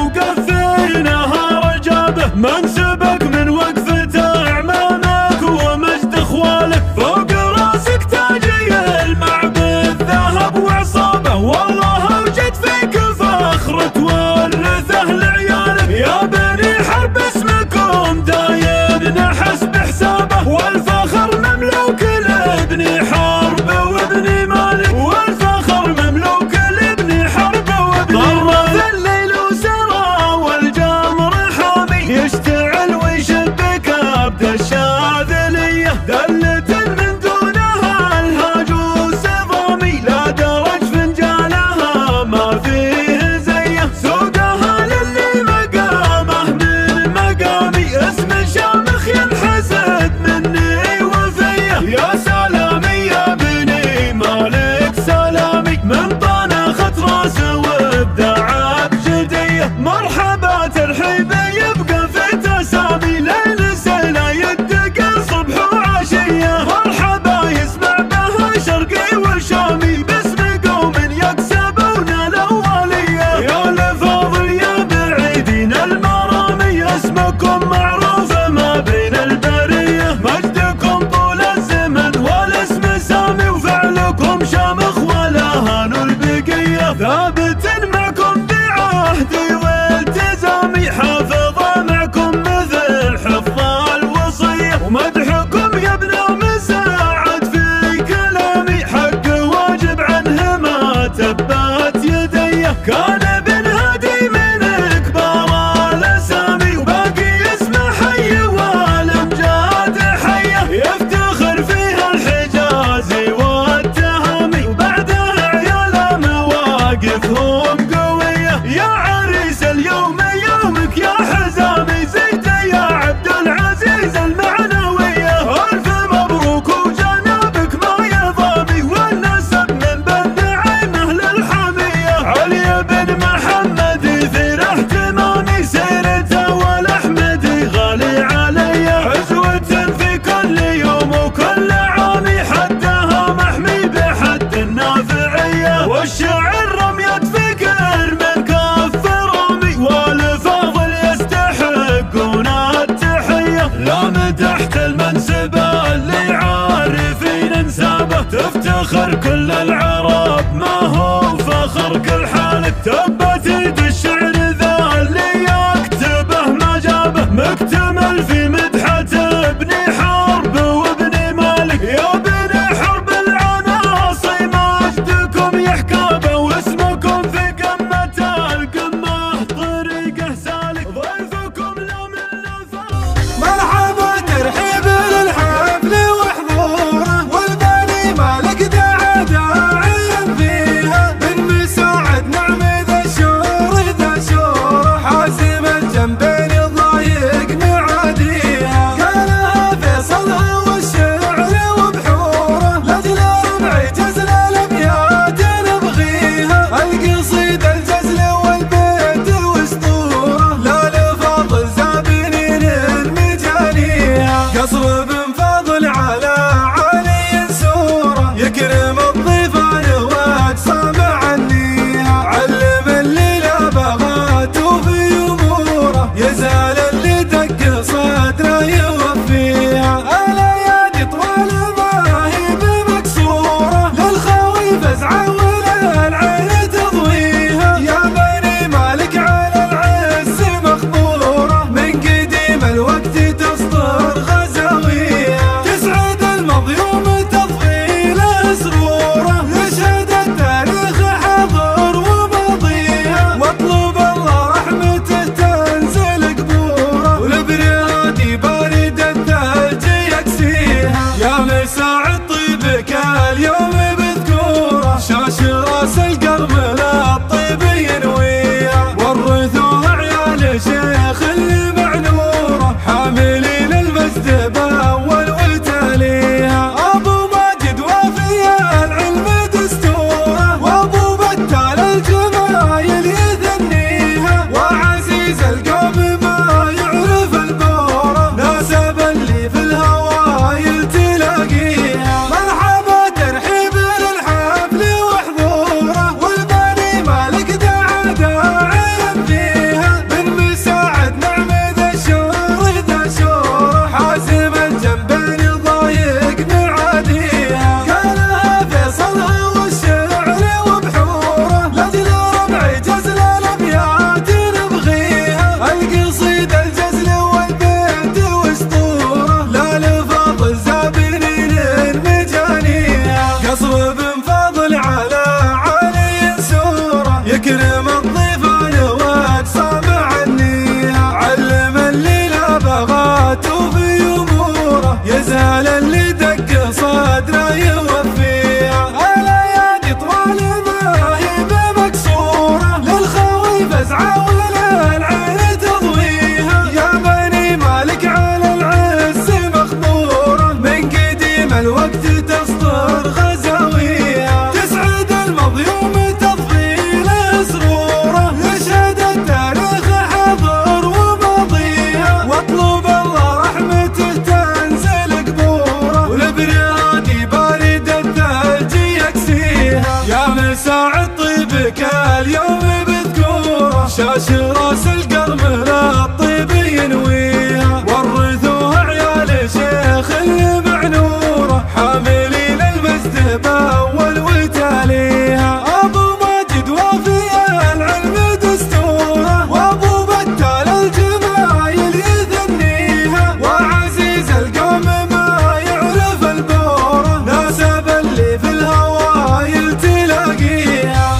وقفيناها رجابه، منسبك من وقفة اعمامك ومجد اخوالك، فوق راسك تاجي المعبد ذهب وعصابه، والله اوجد فيك فخر تورثه لعيالك. يا بني حرب اسمكم دايم نحس بحسابه، والفخر مملوك لابن حرب وابن مالك، والفخر مملوك لابن حرب وابن مالك. طرف الليل وسرى والجمر حامي، يشتعل ويشبك ابد الشاذليه، دلة من دونها الهاجوس ضامي، لا درج فنجانها ما فيه زيه، سوقها للي مقامه من مقامي، اسم شامخ ينحسد مني وفيه. يا سلامي يا بني مالك سلامي، من طنخت راس وابداع بجديه، مرحبا ترحيبه يبقى في تسامي، ليل سيلا يدق صبح وعشيه، مرحبا يسمع بها شرقي وشامي، باسم قوم يكسبون الاوليه. يا الفاضل يا بعيدين المرامي، اسمكم معروف ما بين البريه، مجدكم طول الزمن والاسم سامي، وفعلكم شامخ ولا هانوا البقيه. ثابت معكم بعهدي والتزامي، حافظ معكم مثل حفظ الوصيه، ومدحكم يا ابن مساعد في كلامي حق واجب عنه ما تبات يدي. كان ابن هادي من كبار الاسامي وباقي اسمه حي والامجاد حيه، يفتخر فيها الحجازي والتهامي وبعدها عيال مواقفهم قويه. يا عريس اليوم يومك يا حزامي، زيد يا عبد العزيز المعنويه، الف مبروك وجنابك ما يضامي، والنسب من بن نعيمه للحميه. علي بن محمد يثير اهتمامي، سيرته والاحمدي غالي علي، عزوة في كل يوم وكل عامي، حدها محمي بحد النافعيه. والشعر رمية فكر من كف رامي، والفاضل يستحقون التحيه. لا مدحت المنسب اللي عارفين انسابه، تفتخر كل العرب ما هو فخر فخر كل حال تبت يد الشعر ذا اللي يكتبه ما جابه مكتمل في مدحة ابن حرب وابن مالك يا بني حرب العناصي مجدكم يحكابه واسمكم في قمة القمة طريقه سالك ضيفكم لا من نفاق مرحبا ترحيب للحفل وحضوره والبني مالك دعا داعي فيها بن مساعد نعم ذا شور ذا شور حازم الجنبين ضايق معاديها قالها فيصلها والشعر وبحوره لاجل ربعي جزل الابيات نبغيها القصيد الجزل والبيت واسطوره لا لفاضل زابنين المجانيها قصر بن فاضل على علي سوره يكرم الضيفان واقصى معنيها علم اللي لا بغات في اموره يزال اللي دق صدره يوفيها الايادي طوال ما هي بمكسوره للخوي فزعه ولا العين تضويها يا بني مالك على العز مخبوره من قديم الوقت تسطر غزاويها تسعد المظلوم تضفي له سروره يشهد التاريخ حاضر وماضيها واطلب الله رحمته تنزل قبوره والبرياد بارد الثلج يكسيها يا مساعد طيبك اليوم بذكوره شاش راس القرمل الطيب ينويها ورثوها عيال شيخ اللي معنوره حاملين المجد باول وتاليها ابو ماجد وفي العلم دستوره وابو بتال الجمايل يثنيها وعزيز القوم ما يعرف البوره ناسب اللي في الهوايل تلاقيها مرحبا ترحيب للحفل وحضوره والبني مالك دعا داعي فيها بن مساعد نعم ذا شور ذا شور حازم الجنبين ضايق معاديها قالها فيصلها والشعر وبحوره لاجل ربعي جزل الابيات نبغيها القصيد الجزل والبيت واسطوره لا لفاضل زابنين المجانيها قصر بن فاضل على علي سوره يكرم الضيفان واقصى معنيها علم اللي لا بغات في اموره يزال اللي دق صدره يوفيها الايادي طوال ما هي بمكسوره للخوي فزعه ولا العين تضويها يا بني مالك على العز مخبوره من قديم الوقت تسطر غزاويها تسعد المظلوم تضفي له سروره يشهد التاريخ حاضر وماضيها واطلب الله رحمته تنزل قبوره والبرياد بارد الثلج يكسيها يا مساعد طيبك اليوم بذكوره شاش راس القرمل الطيب ينويها ورثوها عيال شيخ اللي معنوره حاملين المجد باول وتاليها ابو ماجد وفي العلم دستوره وابو بتال الجمايل يثنيها وعزيز القوم ما يعرف البوره ناسب اللي في الهوايل تلاقيها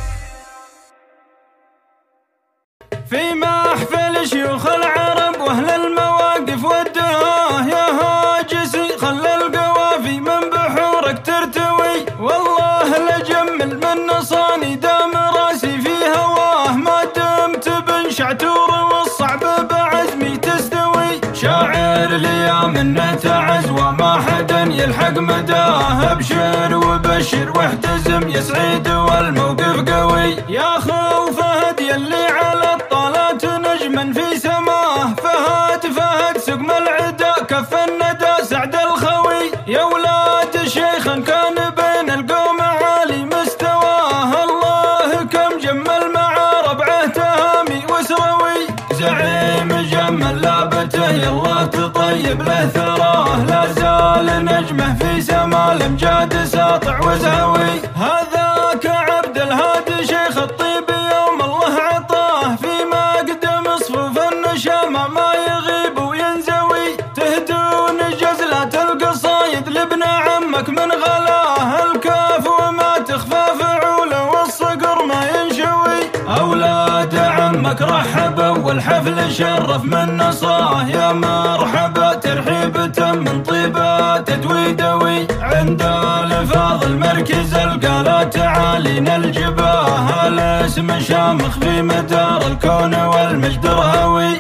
في محفل شيوخ العرب واهل المواقف والدهاه يا هاجسي خلى القوافي من بحورك ترتوي والله لجمل من نصاني دام راسي في هواه ما دمت بن شعتور والصعب بعزمي تستوي شاعر لي منه تعز وما حدا يلحق مداه ابشر وبشر واحتزم يا سعيد والموقف قوي يا خو فهد يلي على الطلات نجما في سماه فهد سقم العدا كف الندى سعد الخوي يا ولاد شيخا كان بين القوم عالي مستواه الله كم جمل مع ربعه تهامي وسروي زعيم جمل لابته يالله تطيب له ثراه لا زال نجمه في سما الامجاد ساطع وزهوي هذاك عبد الهادي شيخ يومك رحبوا والحفل شرف من نصاه. يا مرحبا ترحيبة من طيبة تدوي دوي عند الفاضل مركز القالات عالين الجباه. الاسم شامخ في مدار الكون والمجد رهوي.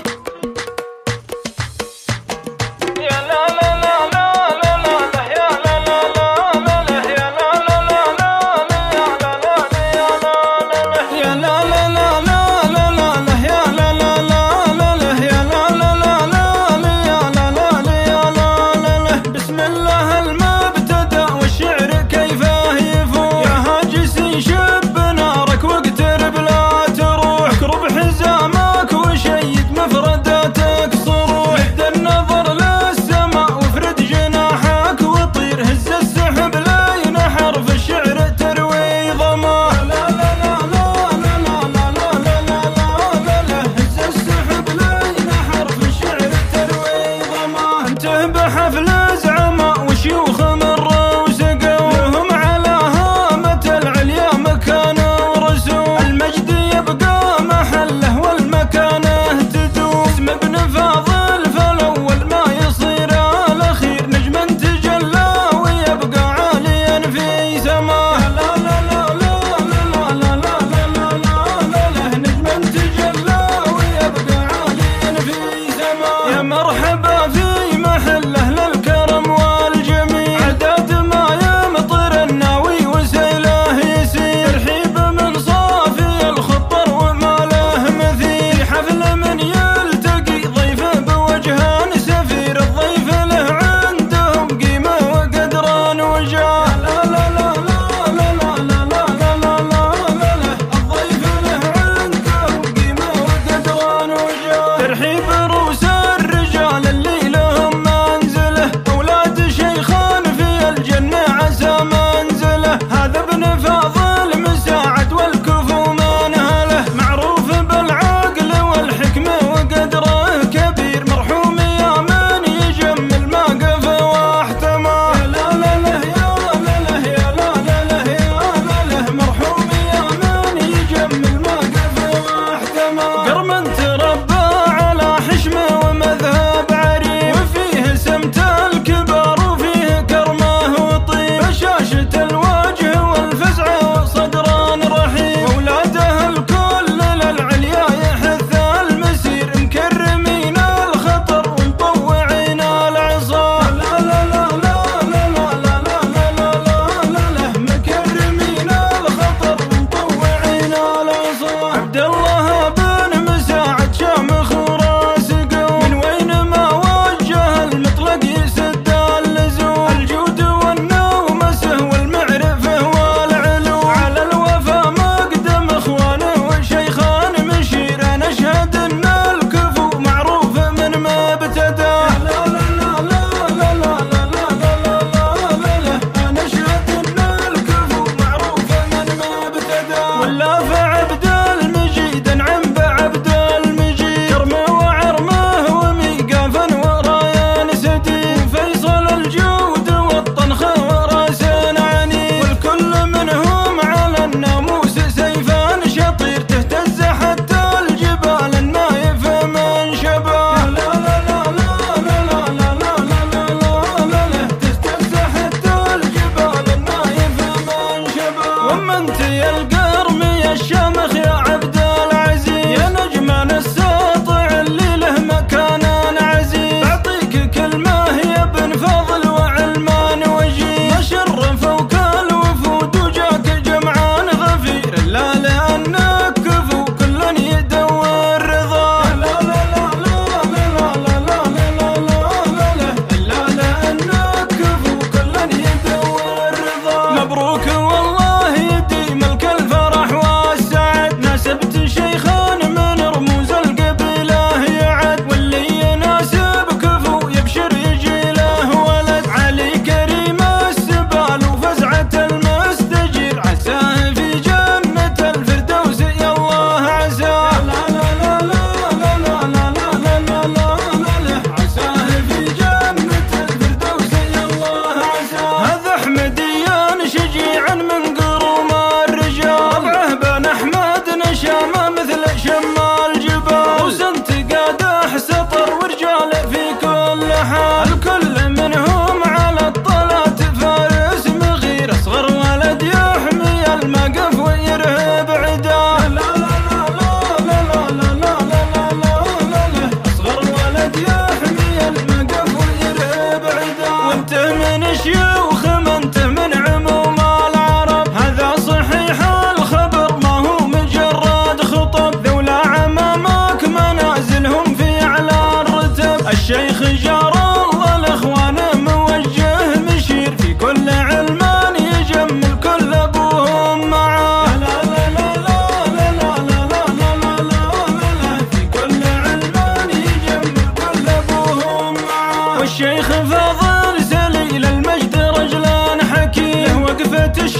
واللي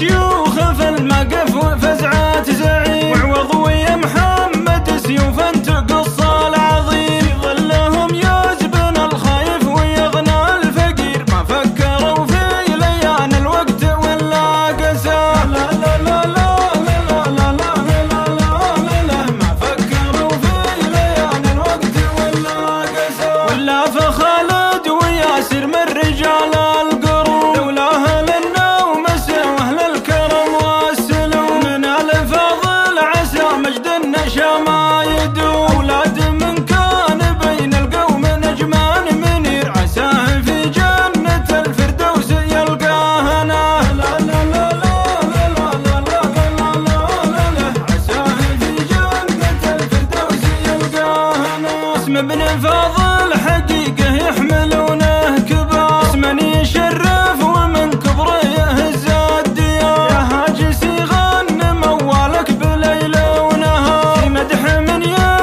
شيوخ في المقف وفزعات زعيم، وعوض ويا محمد سيوفا تقص العظيم، في ظلهم يزبن الخايف ويغنى الفقير، ما فكروا في ليان الوقت ولا قسى. لا لا لا لا لا لا لا لا لا لا، ما فكروا في ليان الوقت ولا قسى. ولا فخالد وياسر من رجال القرون، لولا أهل النوم واهل الكرم والسلوم، من الفضل عسى مجد النشا ما يدوم، أولاد من كان بين القوم نجمان منير، عساه في جنة الفردوس يلقاه هنا. لا لا لا لا لا لا لا لا لا، عساه في جنة الفردوس يلقاه هنا. اسم ابن فاضل حقيقة يحملونه كبار، اسما يشرف ومن كبره يهز الديار، يا هاجسي غن موالك بليل ونهار، في مدح من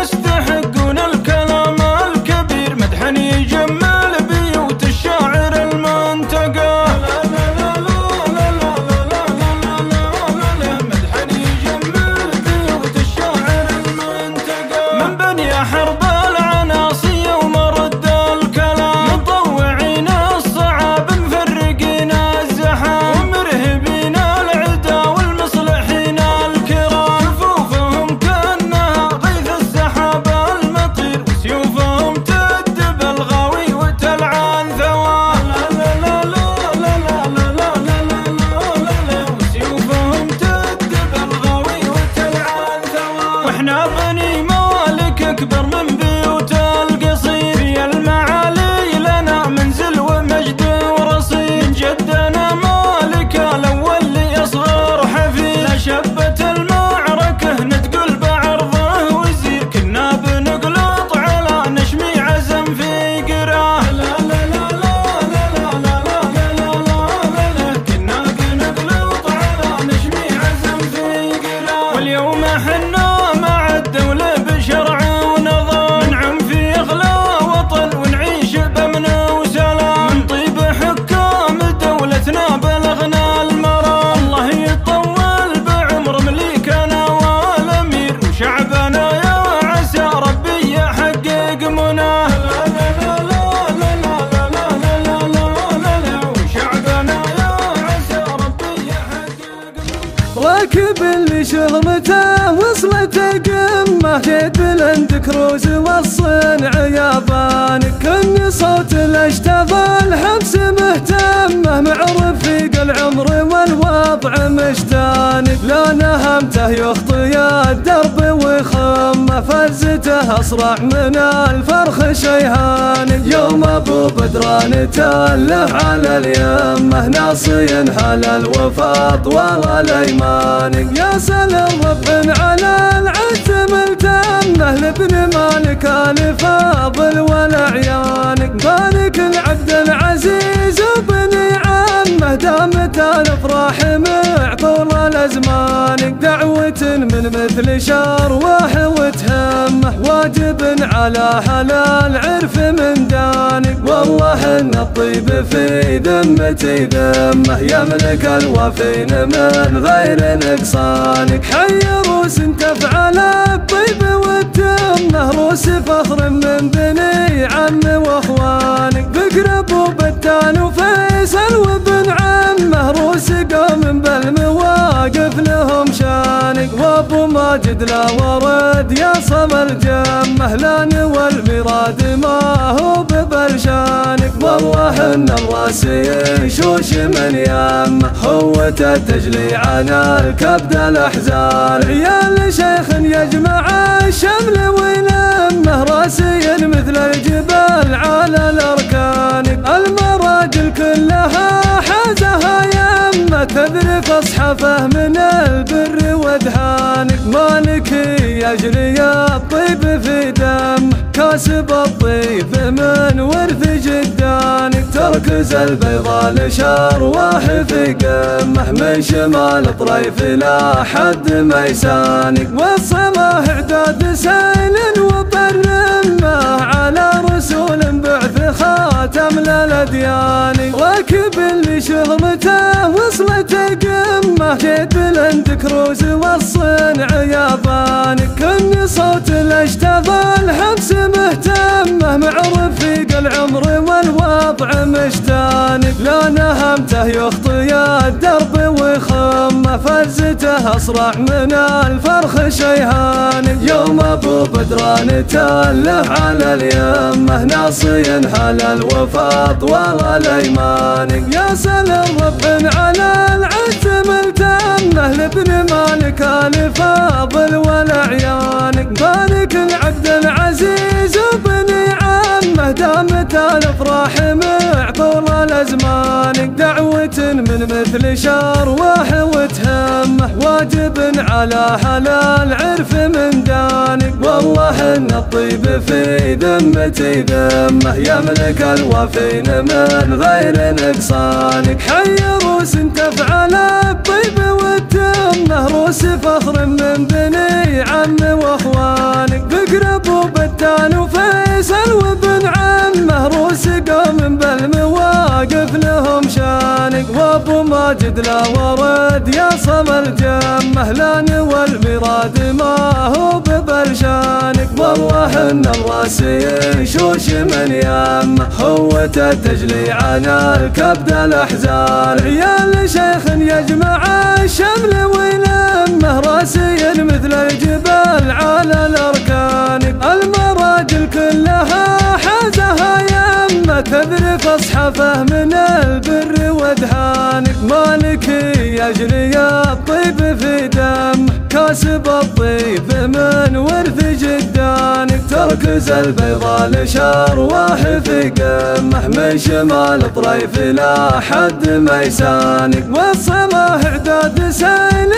يستحقون الكلام الكبير، مدح يجمل بيوت الشاعر المنتقى. لا لا لا لا لا لا لا لا لا، مدح يجمل بيوت الشاعر المنتقى، من بني حرب العناصي ومرد الكلام، مطوعين الصعاب مفرقين الزحام، ومرهبين العدا والمصلحين الكرام، كفوفهم كأنها غيث السحاب المطير، وسيوفهم تدب الغاوي وتلعن ثواب. لا لا لا لا لا لا لا لا لا، وسيوفهم تدب الغاوي وتلعن ثواب. واحنا بني مالك اكبر من بيوت القصير، في المعالي لنا منزل ومجد ورصيد، من جدنا مالك الاول ليصغر حفيد، لا شبت المعركه نتقل بعرضه وزير، كنا بنقلط على نشمي عزم في قراه. لا لا لا لا لا لا لا لا لا، كنا بنقلط على نشمي عزم في قراه. واليوم حنا مع الدولة بشرع ونظام، ننعم في اغلى وطن ونعيش بامن وسلام، من طيب حكام دولتنا بلغنا المرام، الله يطول بعمر مليكنا والامير، وشعبنا يا عسى ربي يحقق مناه. لا لا لا لا لا لا لا لا لا، وشعبنا يا عسى ربي يحقق مناه. راكب اللي شهرته وصلت قمه، جيد بلند كروز والصنع يابانك، كن صوت الاشتغال حبس مهتمه، معروف في العمر والوضع مشتانك، لا نهمته يخطي الدرب ويخمه، فزته اسرع من الفرخ شيهانك، يوم ابو بدران تله على اليمه، ناصي حل الوفاط ورا الايمانك، يا سلام رب على العتم التامه، لابن مالك ال فاضل والعيانك، بارك العبد العزيز وبني عمه، دامت الافراح مع طول الازمان، دعوة من مثل شروح وتهمه، واجب على حلال عرف من دانك، والله ان الطيب في ذمتي ذمه، يملك الوفين من غير نقصانك، حي روس تفعل الطيب والتمه، روس فخر من بني عم واخوانك، بكر ابو بتان وفيصل وابن عمه، روس قوم بالمواقف لهم شانك، وابو ماجد لا ورد يا صم الجمه، لان والمراد ما هو ببلشانك، والله ان الراسي يشوش من يمه، هوة التجلي عن الكبد الاحزان، عيال شيخ يجمع الشمل ويلمه، راسي مثل الجبال على الاركان، المراجل كلها حازها يمه، تذرف اصحافه من البر ودهانك، مالك يجري الطيب في دمه، كاسب الطيب من ورث جدانك، تركز البيضاء لشرواح في قمه، من شمال طريف لا حد ميسانك، والصباح اعداد سيل وطرمه، على رسول بعث خاتم للاديان، راكب اللي شهرته وصلت قمه، جيت بلند كروز والصنع ياباني، كن صوت الاشتغال حبس مهتمه، معروف في العمر والوضع مشتاني، لا نهمته يخطي الدرب ويخمه، فزته اسرع من الفرخ شيهاني، يوم ابو بدران تله على اليمه، ناصي على الوفاط والله الايماني، يا سلام رب على العز ملتمه، لابن مالك ال فاضل والاعيان، مالك العبد العزيز وبني عمه، دامت الافراح مع طول الازمان، دعوة من مثل شروح وتهمه، واجب على حلال عرف من داني، والله ان الطيب في ذمتي ذمه، يملك الوفين من غير نقصان، حي روس تفعل الطيب والتمه، روس فخر من بني عم واخوانك، بقر ابو بتان وفيصل وابن عمه، روس قوم بالمواقف لهم شانك، وابو ماجد لا ورد يا صم الجمه، لان والمراد ما هو ببرشانك، والله ان الراس يشوش من يمه، هوته تجلي على الكبد الاحزان، عيال شيخ يجمع الشمل ويلمه، راسي مثل الجبال على الاركان، المراجل كلها حازها يمه، تذرف اصحافه من البر ودهانك، مالكي يجري الطيب في دمه، كاسب الطيب من ورث جدانك، تركز البيضاء لشرواح في قمه، من شمال طريف لا حد ميسانك، والصباح اعداد سيل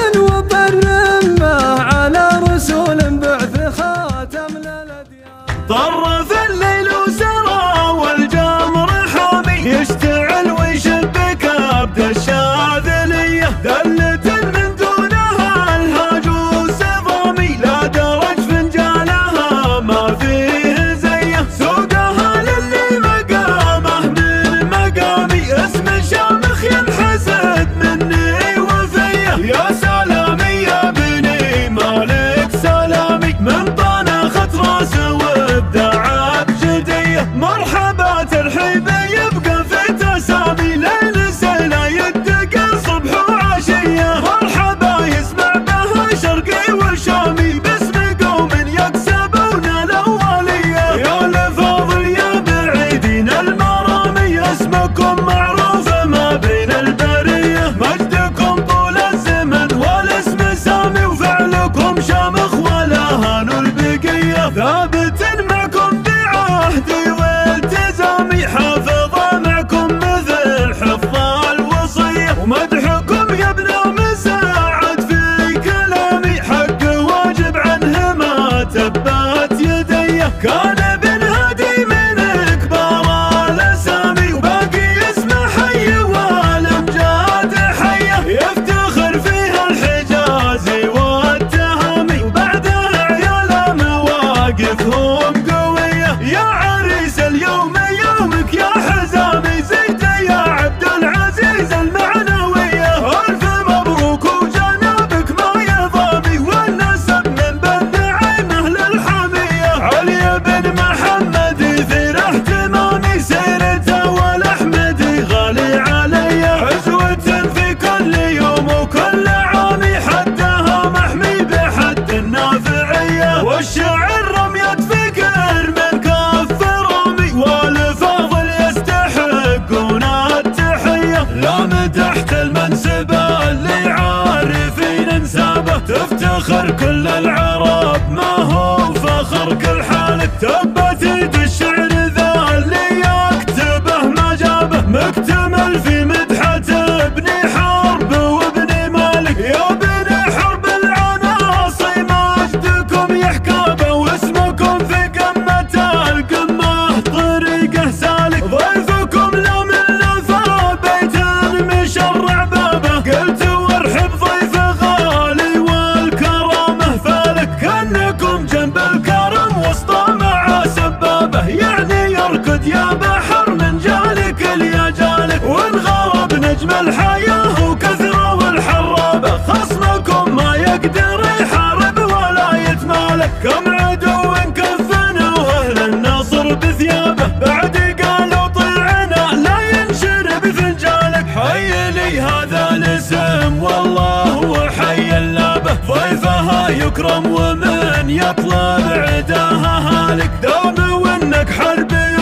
وبرمه، على رسول بعث خاتم للاديان، طرف الليل وسرى والجمر حامي، يشتعل ويشبك ابد الشاذليه، دلة من دونها الهاجوس ضامي، لا درج فنجانها ما فيه زيه، سوقها للي مقامه من مقامي، اسم شامخ ينحسد مني وفيه، يا سلامي يا بني مالك سلامي، من طانا خط راسه وابداع بجديه، مرحبا ترحيب يبقى في تسامي، ليل سيله يدق صبح وعشيه، مرحبا يسمع بها شرقي والشامي، باسم قوم يكسبون الاوليه، يا الفاضل يا بعيدين المرامي، اسمكم معروف ما بين البريه، مجدكم طول الزمن والاسم سامي، وفعلكم شامخ ولا هانوا البقيه، ثابت معكم بعهدي والتزامي، حافظ معكم مثل حفظ الوصيه، ومدحكم يا ابن مساعد في كلامي، حق واجب عنه ما تبات يديه، كان ابن هادي من كبار الاسامي، وباقي اسمه حي والامجاد حيه، يفتخر فيها الحجازي والتهامي، وبعدها عيال مواقفهم قويه، يا عريس اليوم يومك يا حزامي، زيده يا عبد العزيز المعنويه، الف مبروك وجنابك ما يضامي، والنسب من بن نعيمه للحميه، علي بن محمد يثير اهتمامي، سيرته والاحمدي غالي علي، عزوة في كل يوم وكل عامي، حدها محمي بحد النافعيه، والشعر رمية فكر من كف رامي، والفاضل يستحقون التحيه، لا مدحت المنسب اللي عارفين انسابه، تفتخر كل العرب ما هو فخر كل حالك، تبت يد الشعر ذا اللي يكتبه ما جابه، مكتمل في مدحة ابن حرب وابن مالك، يا بني حرب العناصي مجدكم يحكابه، واسمكم في قمة القمة طريقه سالك، ضيفكم لا من لفا بيت مشرع بابه، قلت وارحب ضيف غالي والكرامه فالك، يقدر يحارب ولا يتمالك. كم عدو كفنا واهل النصر بثيابه، بعد قالوا طيعنا لا ينشرب فنجالك. حي لي هذا الاسم والله وحي اللابه، ضيفها يكرم ومن يطلب عداها هالك. دام وانك حربي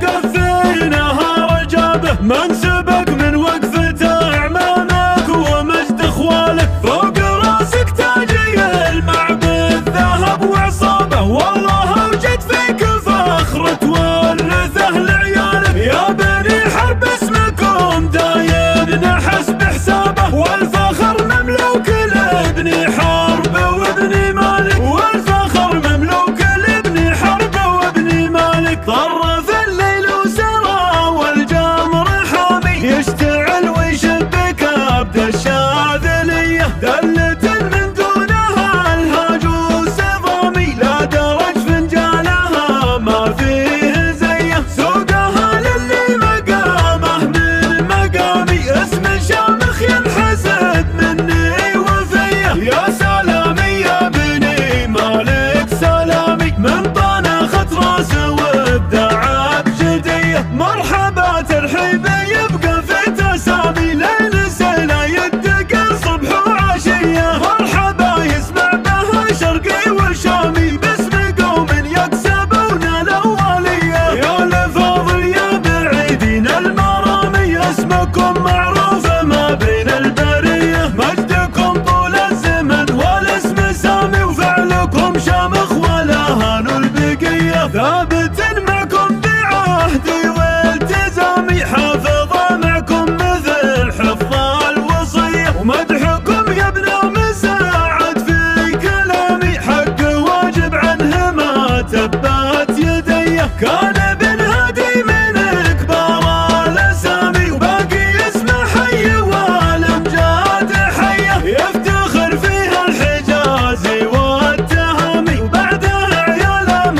وقفيناها رجابه، من سبق من وقفته اعمامك ومجد اخوالك. فوق راسك تاجي المعبد ذهب وعصابه، والله اوجد فيك فخر تورثه لعيالك. يا بني حرب اسمكم دايم نحس بحسابه، والفخر مملوك لابن حرب وابن مالك. والفخر مملوك لابن حرب وابن مالك. طرف الليل وسرى والجمر حامي، يشتعل ويشبك ابد الشاذليه. دلة من دونها الهاجوس ضامي، لا درج فنجانها ما فيه زيه. سوقها للي مقامه من مقامي، اسم شامخ ينحسد مني وفيه. يا سلامي يا بني مالك سلامي، من طنخت راسه وابدع بجديه. مرحبا ترحيبي يبقى في تسامي، ليل سيله يدق صبح وعشيه. مرحبا يسمع به شرقي وشامي، باسم قوم يكسبون الاوليه. يا لفاضل يا بعيدين المرامي، اسمكم معروف ما بين البريه. مجدكم طول الزمن والاسم سامي، وفعلكم شامخ ولا هانوا البقيه. ثابت معكم بعهدي والتزامي، حافظ معكم مثل حفظ الوصيه. ومدحكم يا ابن مساعد في كلامي، حق واجب عنه ما تبت يديه. كان ابن هادي من كبار الاسامي، وباقي اسمه حي والامجاد حيه. يفتخر فيها الحجازي والتهامي، وبعدها عياله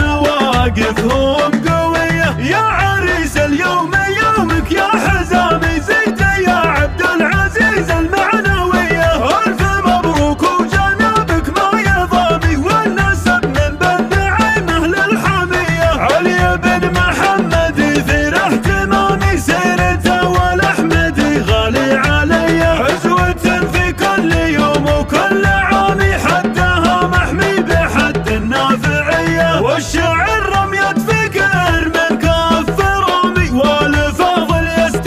مواقفهم قويه. يا عريس اليوم يومك يا حزامي، زيد يا عبد العزيز المعنويه. الف مبروك وجنابك ما يضامي، والنسب من بن نعيمه للحميه. علي بن محمد يثير اهتمامي، سيرته والاحمدي غالي علي. عزوة في كل يوم وكل عامي، حدها محمي بحد النافعيه. والشعر رمية فكر من كف رامي، والفاضل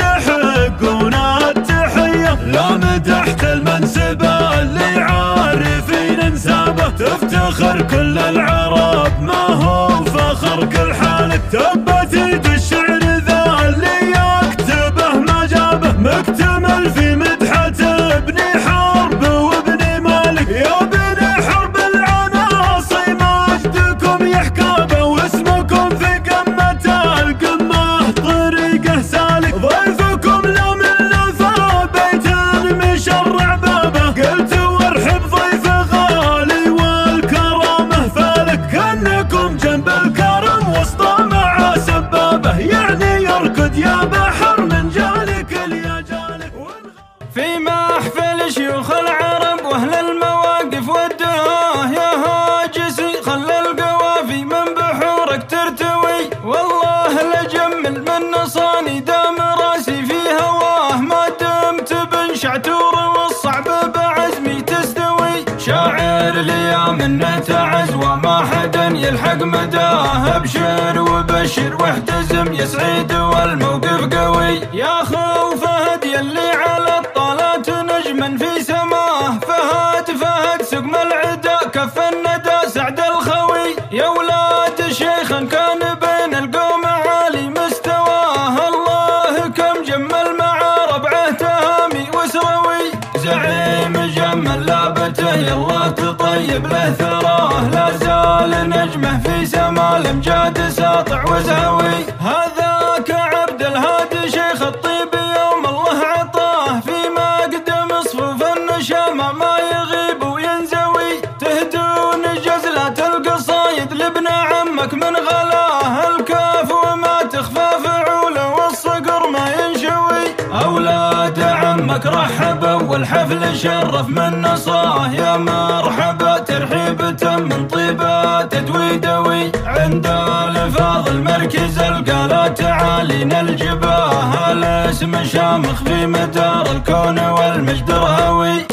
يستحقون التحيه. لا مدحت المنسب اللي عارفين انسابه، تفتخر كل العرب ما هو فخر كل حالك. تبت يد الشعر ذا اللي يكتبه ما جابه، مكتمل في مدحة ابن حرب وابن مالك. يا بني حرب العناصي مجدكم يحكابه، واسمكم في قمة القمة طريقه سالك. ضيفكم لا من لفا بيت مشرع بابه، قلت وارحب ضيف غالي والكرامه فالك. كانكم جنب الكرم وسط مع سبابه، يعني يركض يا بحر من جالك يا جالك. في محفل شيوخ العرب واهل المواقف والدهاه، يا هاجسي خلى القوافي من بحورك ترتوي. والله لجمل من نصاني دام راسي في هواه، ما دمت بن شعتور والصعب بعزمي تستوي. شاعر لي من تعز وما حدا يلحق مداه، ابشر وبشر واحتزم يا سعيد والموقف قوي. يا خو فهد يلي على الطالات نجما في سماه، فهد سقم العدا كف الندى سعد الخوي. يا ولاد شيخ كان بين القوم عالي مستواه، الله كم جمل مع ربعه تهامي وسروي. زعيم جمل لابته يلا تطيب له ثراه، لا زال نجمه في سما الامجاد ساطع وزهوي. هذاك عبد الهادي شيخ الطيب يوم الله عطاه، في مقدم صفوف النشامه ما يغيب وينزوي. تهدون جزلات القصايد لابن عمك من غلاه، الكاف وما تخفى فعوله والصقر ما ينشوي. اولاد عم يومك رحبوا والحفل شرف من نصاه، يا مرحبا ترحيبة من طيبة تدوي دوي عند الفاضل مركز القالات عالينا الجباه، الاسم شامخ في مدار الكون والمجد رهوي.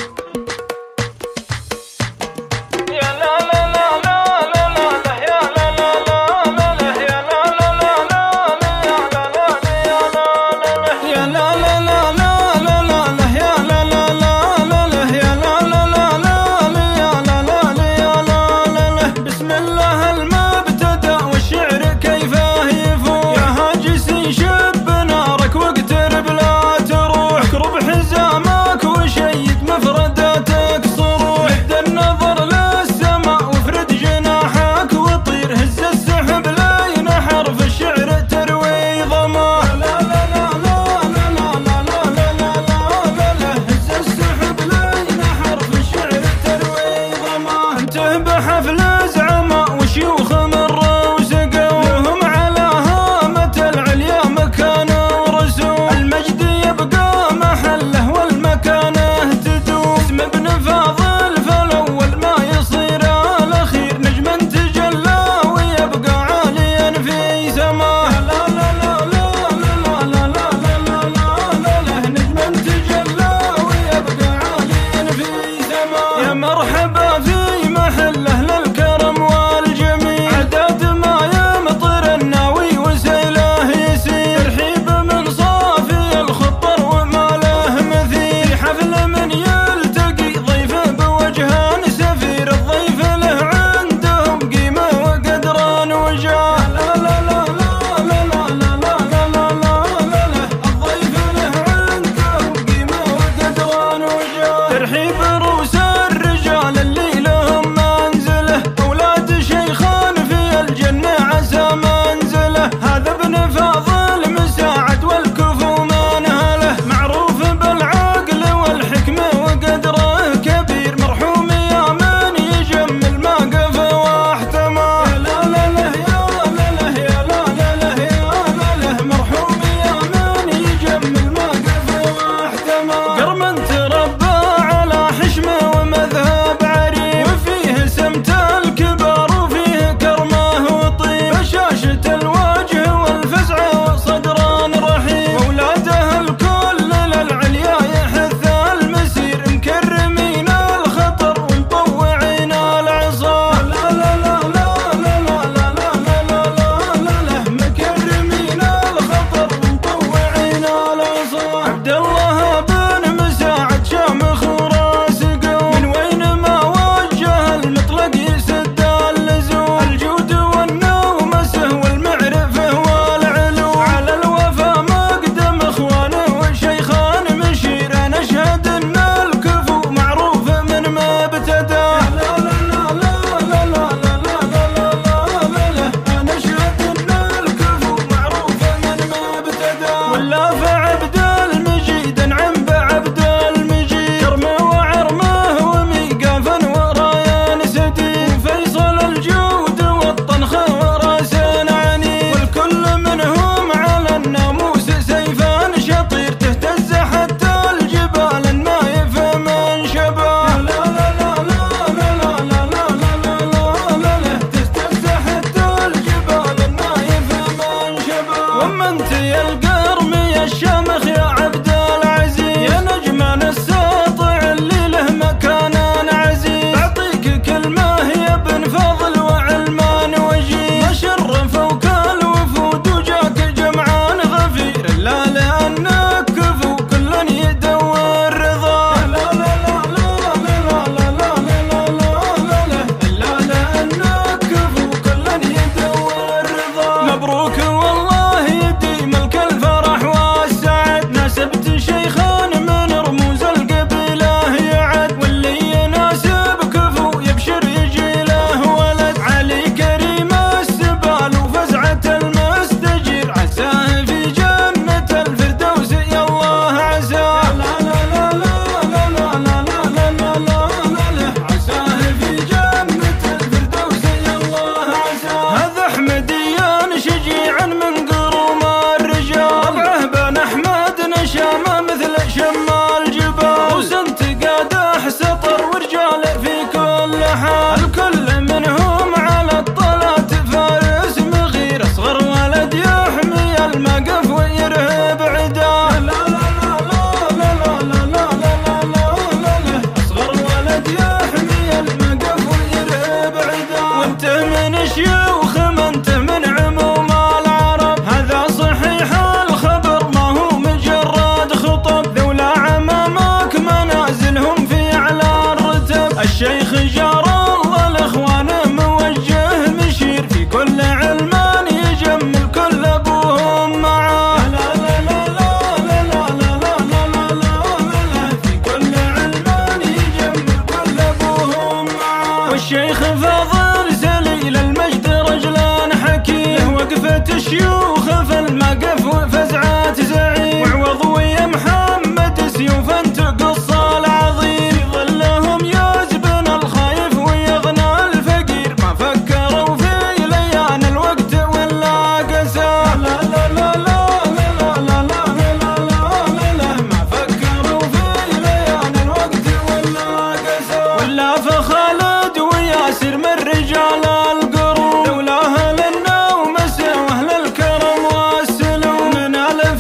بحفل زعماء وشيوخ مرة وسقوا لهم على هامة العليا مكان ورسول، المجد يبقى محله والمكانه تدوم، اسم ابن فاضل فالاول ما يصير الاخير، نجم تجلى ويبقى عاليا في سماه. لا لا لا لا لا لا لا لا لا لا نجم تجلى ويبقى عاليا في سماه. يا مرحبا في محله للكرم والجميل، عداد ما يمطر الناوي وسيله يسير، ترحيب من صافي الخطر وما له مثيل، حفل من يلتقي ضيفه بوجهان سفير، الضيف له عندهم قيمه وقدران وجاه. لا لا لا لا لا لا لا لا لا لا الضيف له عندهم قيمه وقدران وجاه، ترحيب روس الرجال الليل الشيوخ منته من عموم العرب. هذا صحيح الخبر ما هو مجرد خطب، ذولا عمامك منازلهم في أعلى الرتب. الشيخ جار الله الإخوان موجه مشير، في كل علمان يجمل كل أبوهم معاه. لا لا لا لا لا لا لا لا لا لا، في كل علمان يجمل كل أبوهم معاه. والشيخ فاضل سليل المجد رجلان حكيم، وقفة الشيوخ في المقف وفزعات زعيم. وعوض ويا محمد سيوفا تقص العظيم، في ظلهم يزبن الخايف ويغنى الفقير. ما فكروا في ليان الوقت ولا قسى. لا لا لا لا لا لا لا لا لا لا، ما فكروا في ليان الوقت ولا قسى. ولا فخالد وياسر من رجال القرون، ذولا أهل النومس وأهل الكرم والسلوم. من ألف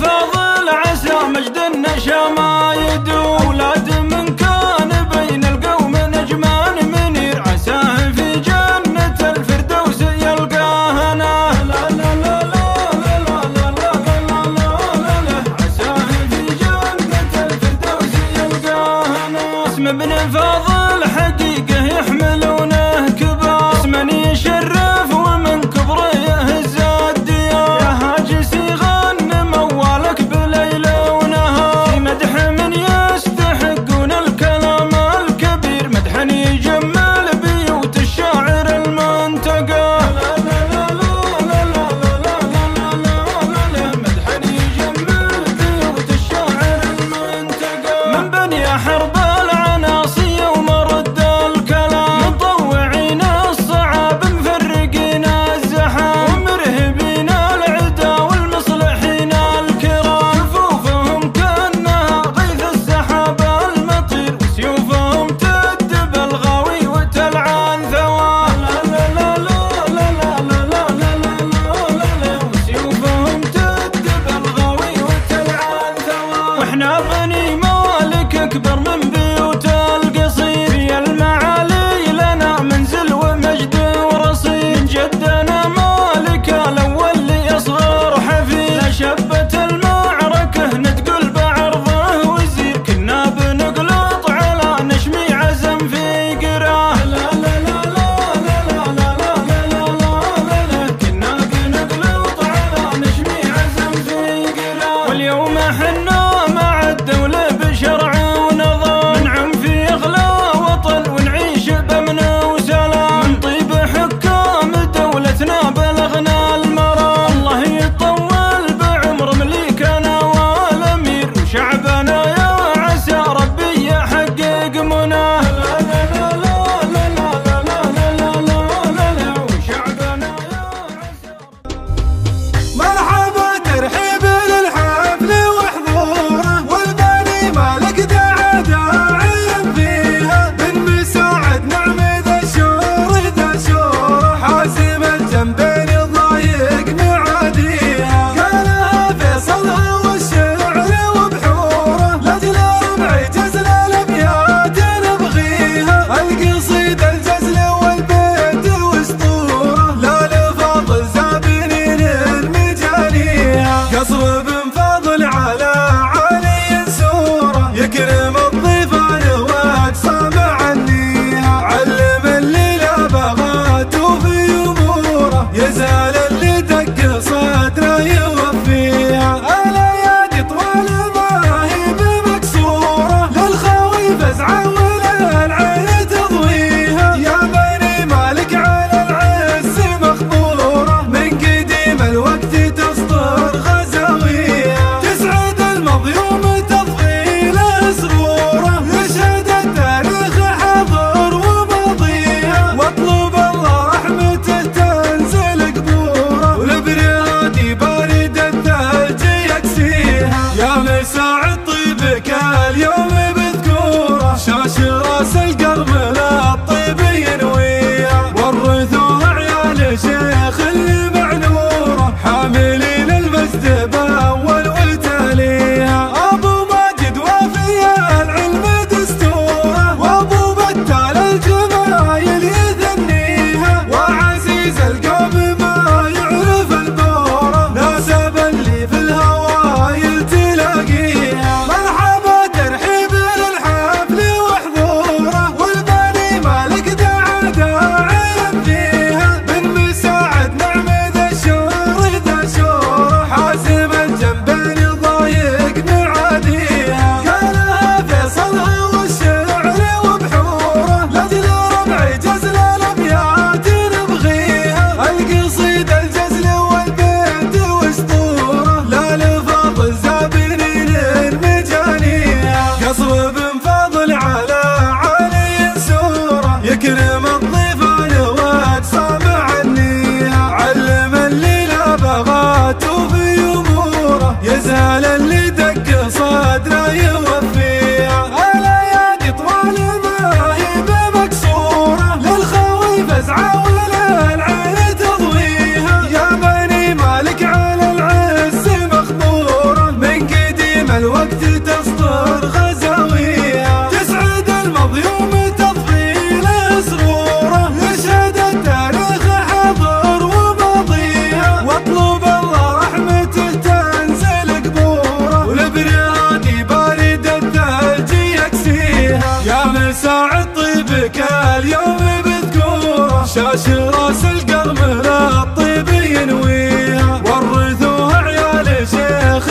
شاش راس القرم الطيب ينويها، ورثوها عيال شيخ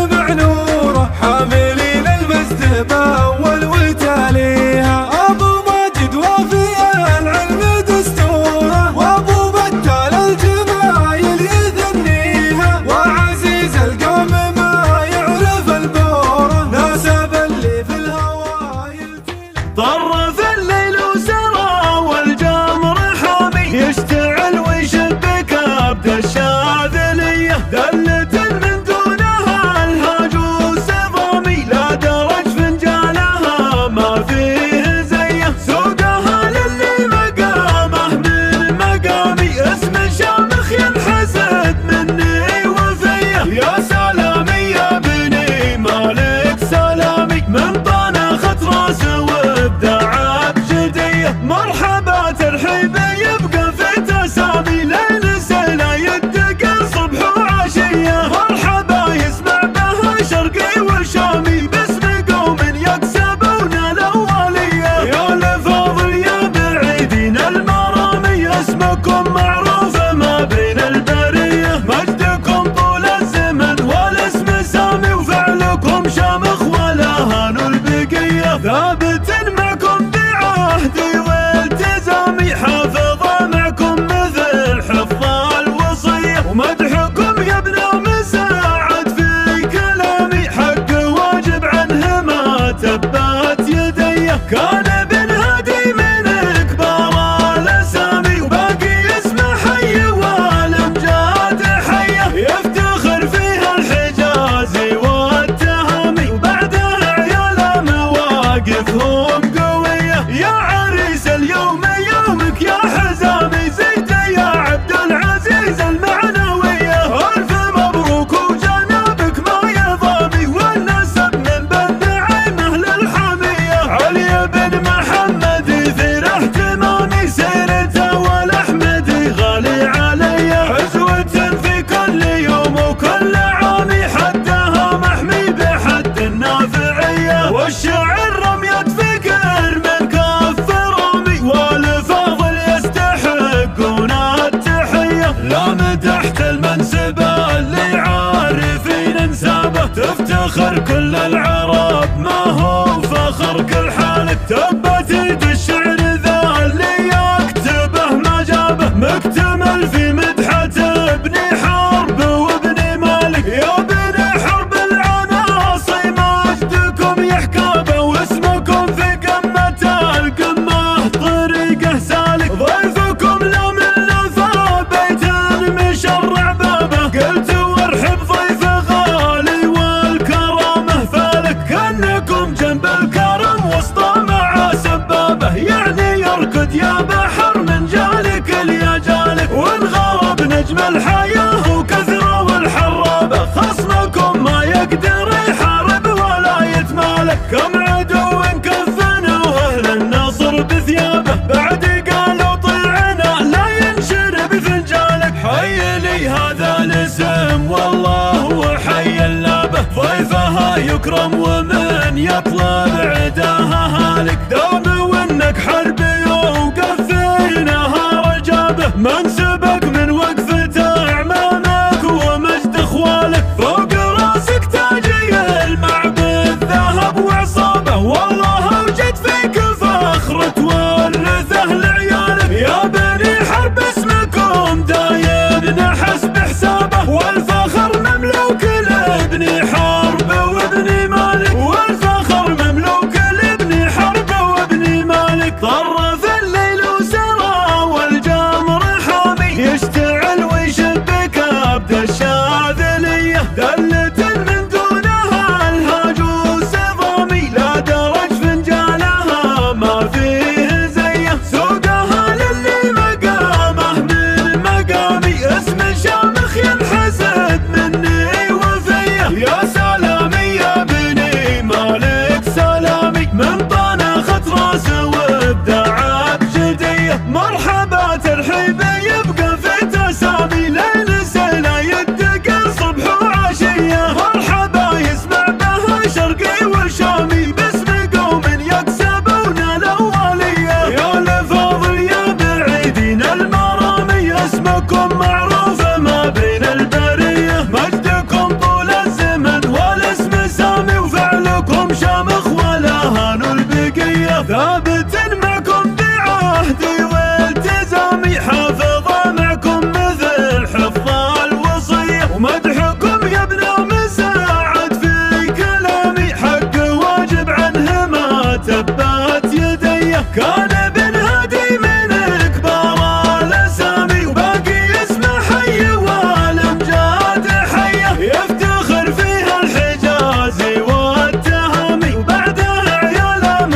بعنوره حاملين المجد باول وتاليها. ابو ماجد وفي العلم دستوره، وابو بتال الجمايل يثنيها، وعزيز القوم ما يعرف البوره، ناسب اللي في الهوى يلتلي. طرف الليل وسرى والجمر حامي، يشتعل ويشبك ابد الشاذليه، دلة من دونها الهاجوس ضامي، لا درج فنجانها ما فيه زيه، سوقها للي مقامه من مقامي، اسم شامخ ينحسد مني وفيه. يا سلامي يا بني مالك سلامي، من طنخت راسه وابداع بجديه، مرحبا ترحيبه يبقى في تسامي، لين سيله يدق صبح وعشيه، مرحبا يسمع بها شرقي وشامي، باسم قوم يكسبون الاوليه. يا الفاضل يا بعيدين المرامي، اسمكم معروف ما بين البريه، مجدكم طول الزمن والاسم سامي، وفعلكم شامخ ولا هانوا البقيه، ثابت معكم بعهدي والتزامي، حافظ معكم مثل حفظ الوصيه، ومدحكم يا ابن مساعد في كلامي، حق واجب عنه ما تبات يديه، كان ابن هادي من كبار الاسامي، وباقي اسمه حي والامجاد حيه، يفتخر فيها الحجازي والتهامي، وبعدها عيال مواقفهم قويه. يا عريس اليوم يومك يا حزامي، زيد يا عبد العزيز المعنويه، الف مبروك وجنابك ما يضامي، والنسب من بن نعيمه للحميه، علي بن محمد يثير اهتمامي، سيرته والاحمدي غالي علي، عزوة في كل يوم وكل عامي، حدها محمي بحد النافعيه، والشعر رمية فكر من كف رامي، والفاضل يستحقون التحيه، لا مدحت المنسب اللي عارفين انسابه، تفتخر كل العرب ما هو فخر كل حالك، تبت يد الشعر ذا اللي يكتبه ما جابه، مكتمل في مدحة ابن حرب وابن مالك، يا بني حرب العناصي مجدكم يحكابه، واسمكم في قمة القمة طريقه سالك، ضيفكم لا من لفا بيت مشرع بابه، قلت وارحب ضيف غالي والكرامه فالك، كانكم جنب الكرم وسط مع سبابه، يعني يركض يا بحر من جالك اليا جالك، وانغرب نجم الحياه وكثره والحرابه، خصمكم ما يقدر يحارب ولا يتمالك، كم عدو كفنا واهل النصر بثيابه، بعد قالوا طيعنا لا ينشرب فنجالك، حي لي هذا الاسم والله وحي اللابه، ضيفها يكرم ومن يطلب عداها هالك، دوم وانك حربي وقفيناها رجابه، منسبك من وقفة اعمامك ومجد اخوالك، فوق راسك تاجي المعبد ذهب وعصابه، والله اوجد فيك فخر تورثه لعيالك، يا بني حرب اسمكم دايم نحس بحسابه، والفخر مملوك لابن حرب وابن مالك، والفخر مملوك لابن حرب وابن مالك، طرف الليل وسرى والجمر حامي، يشتعل ويشبك ابد الشاذليه، دلة من دونها الهاجوس ضامي، لا درج فنجانها ما فيه زيه، سوقها للي مقامه من مقامي، اسم شامخ ينحسد مني وفيه. يا سلامي يا بني مالك سلامي، من طنخت راسه وابداع بجديه، مرحبا ترحيبه يبقى في تسامي، لين سيله يدق صبح وعشيه، مرحبا يسمع بها شرقي وشامي، باسم قوم يكسبون الاوليه. يا الفاضل يا بعيدين ثابت معكم بعهدي والتزامي، حافظ معكم مثل حفظ الوصية، ومدحكم يا ابن مساعد في كلامي حق واجب عنه ما تبات يدي. كان ابن هادي من كبار الاسامي وباقي اسمه حي والامجاد حيه، يفتخر فيها الحجازي والتهامي وبعدها عيال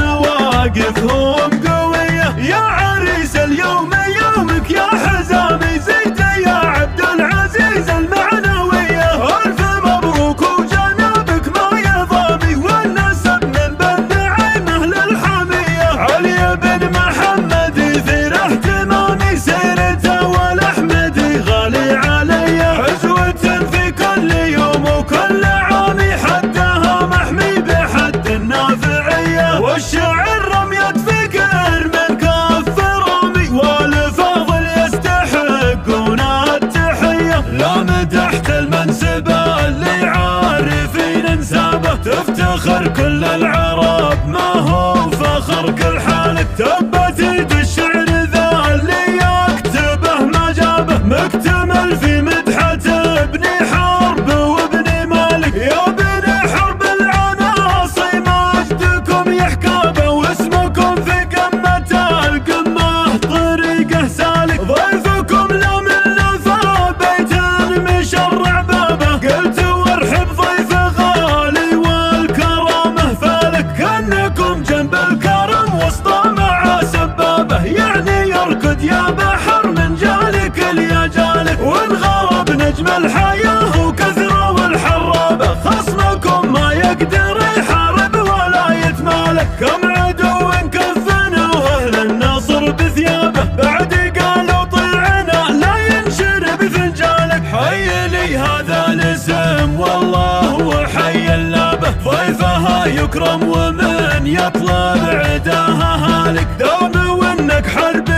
مواقفهم قويه. يا عريس اليوم يومك يا حزامي، زيد يا عبد العزيز المعنويه، الف مبروك وجنابك ما يضامي، والنسب من بن نعيمه للحميه. علي بن محمد يثير اهتمامي، سيرته والاحمدي غالي علي، عزوة في كل يوم وكل عامي، حدها محمي بحد النافعيه. والشعر رمية فكر من كف رامي، والفاضل يستحقون التحيه. لا مدحت المنسب اللي عارفين انسابه، تفتخر كل العرب ما هو فخر كل حالك، تبت يد الشعر ذا اللي يكتبه ما جابه، مكتمل في مدحة ابن حرب وابن مالك. يا ابن حرب العناصي مجدكم يحكابه، واسمكم في قمة القمة طريقه سالك، ضيفكم لا من لفا بيت مشرع بابه، قلت وارحب ضيف غالي والكرامه فالك، كانكم جنب الكرم وسط مع سبابه، يعني يركض يا بحر من جالك اليا جالك، وانغرب نجم الحياه وكثره والحرابه، خصمكم ما يقدر يحارب ولا يتمالك، كم عدو كفنا واهل النصر بثيابه، بعد قالوا طيعنا لا ينشرب فنجالك. حي لي هذا الاسم والله وحي اللابه، ضيفها يكرم ومن يطلب عداها هالك، دام وانك حرب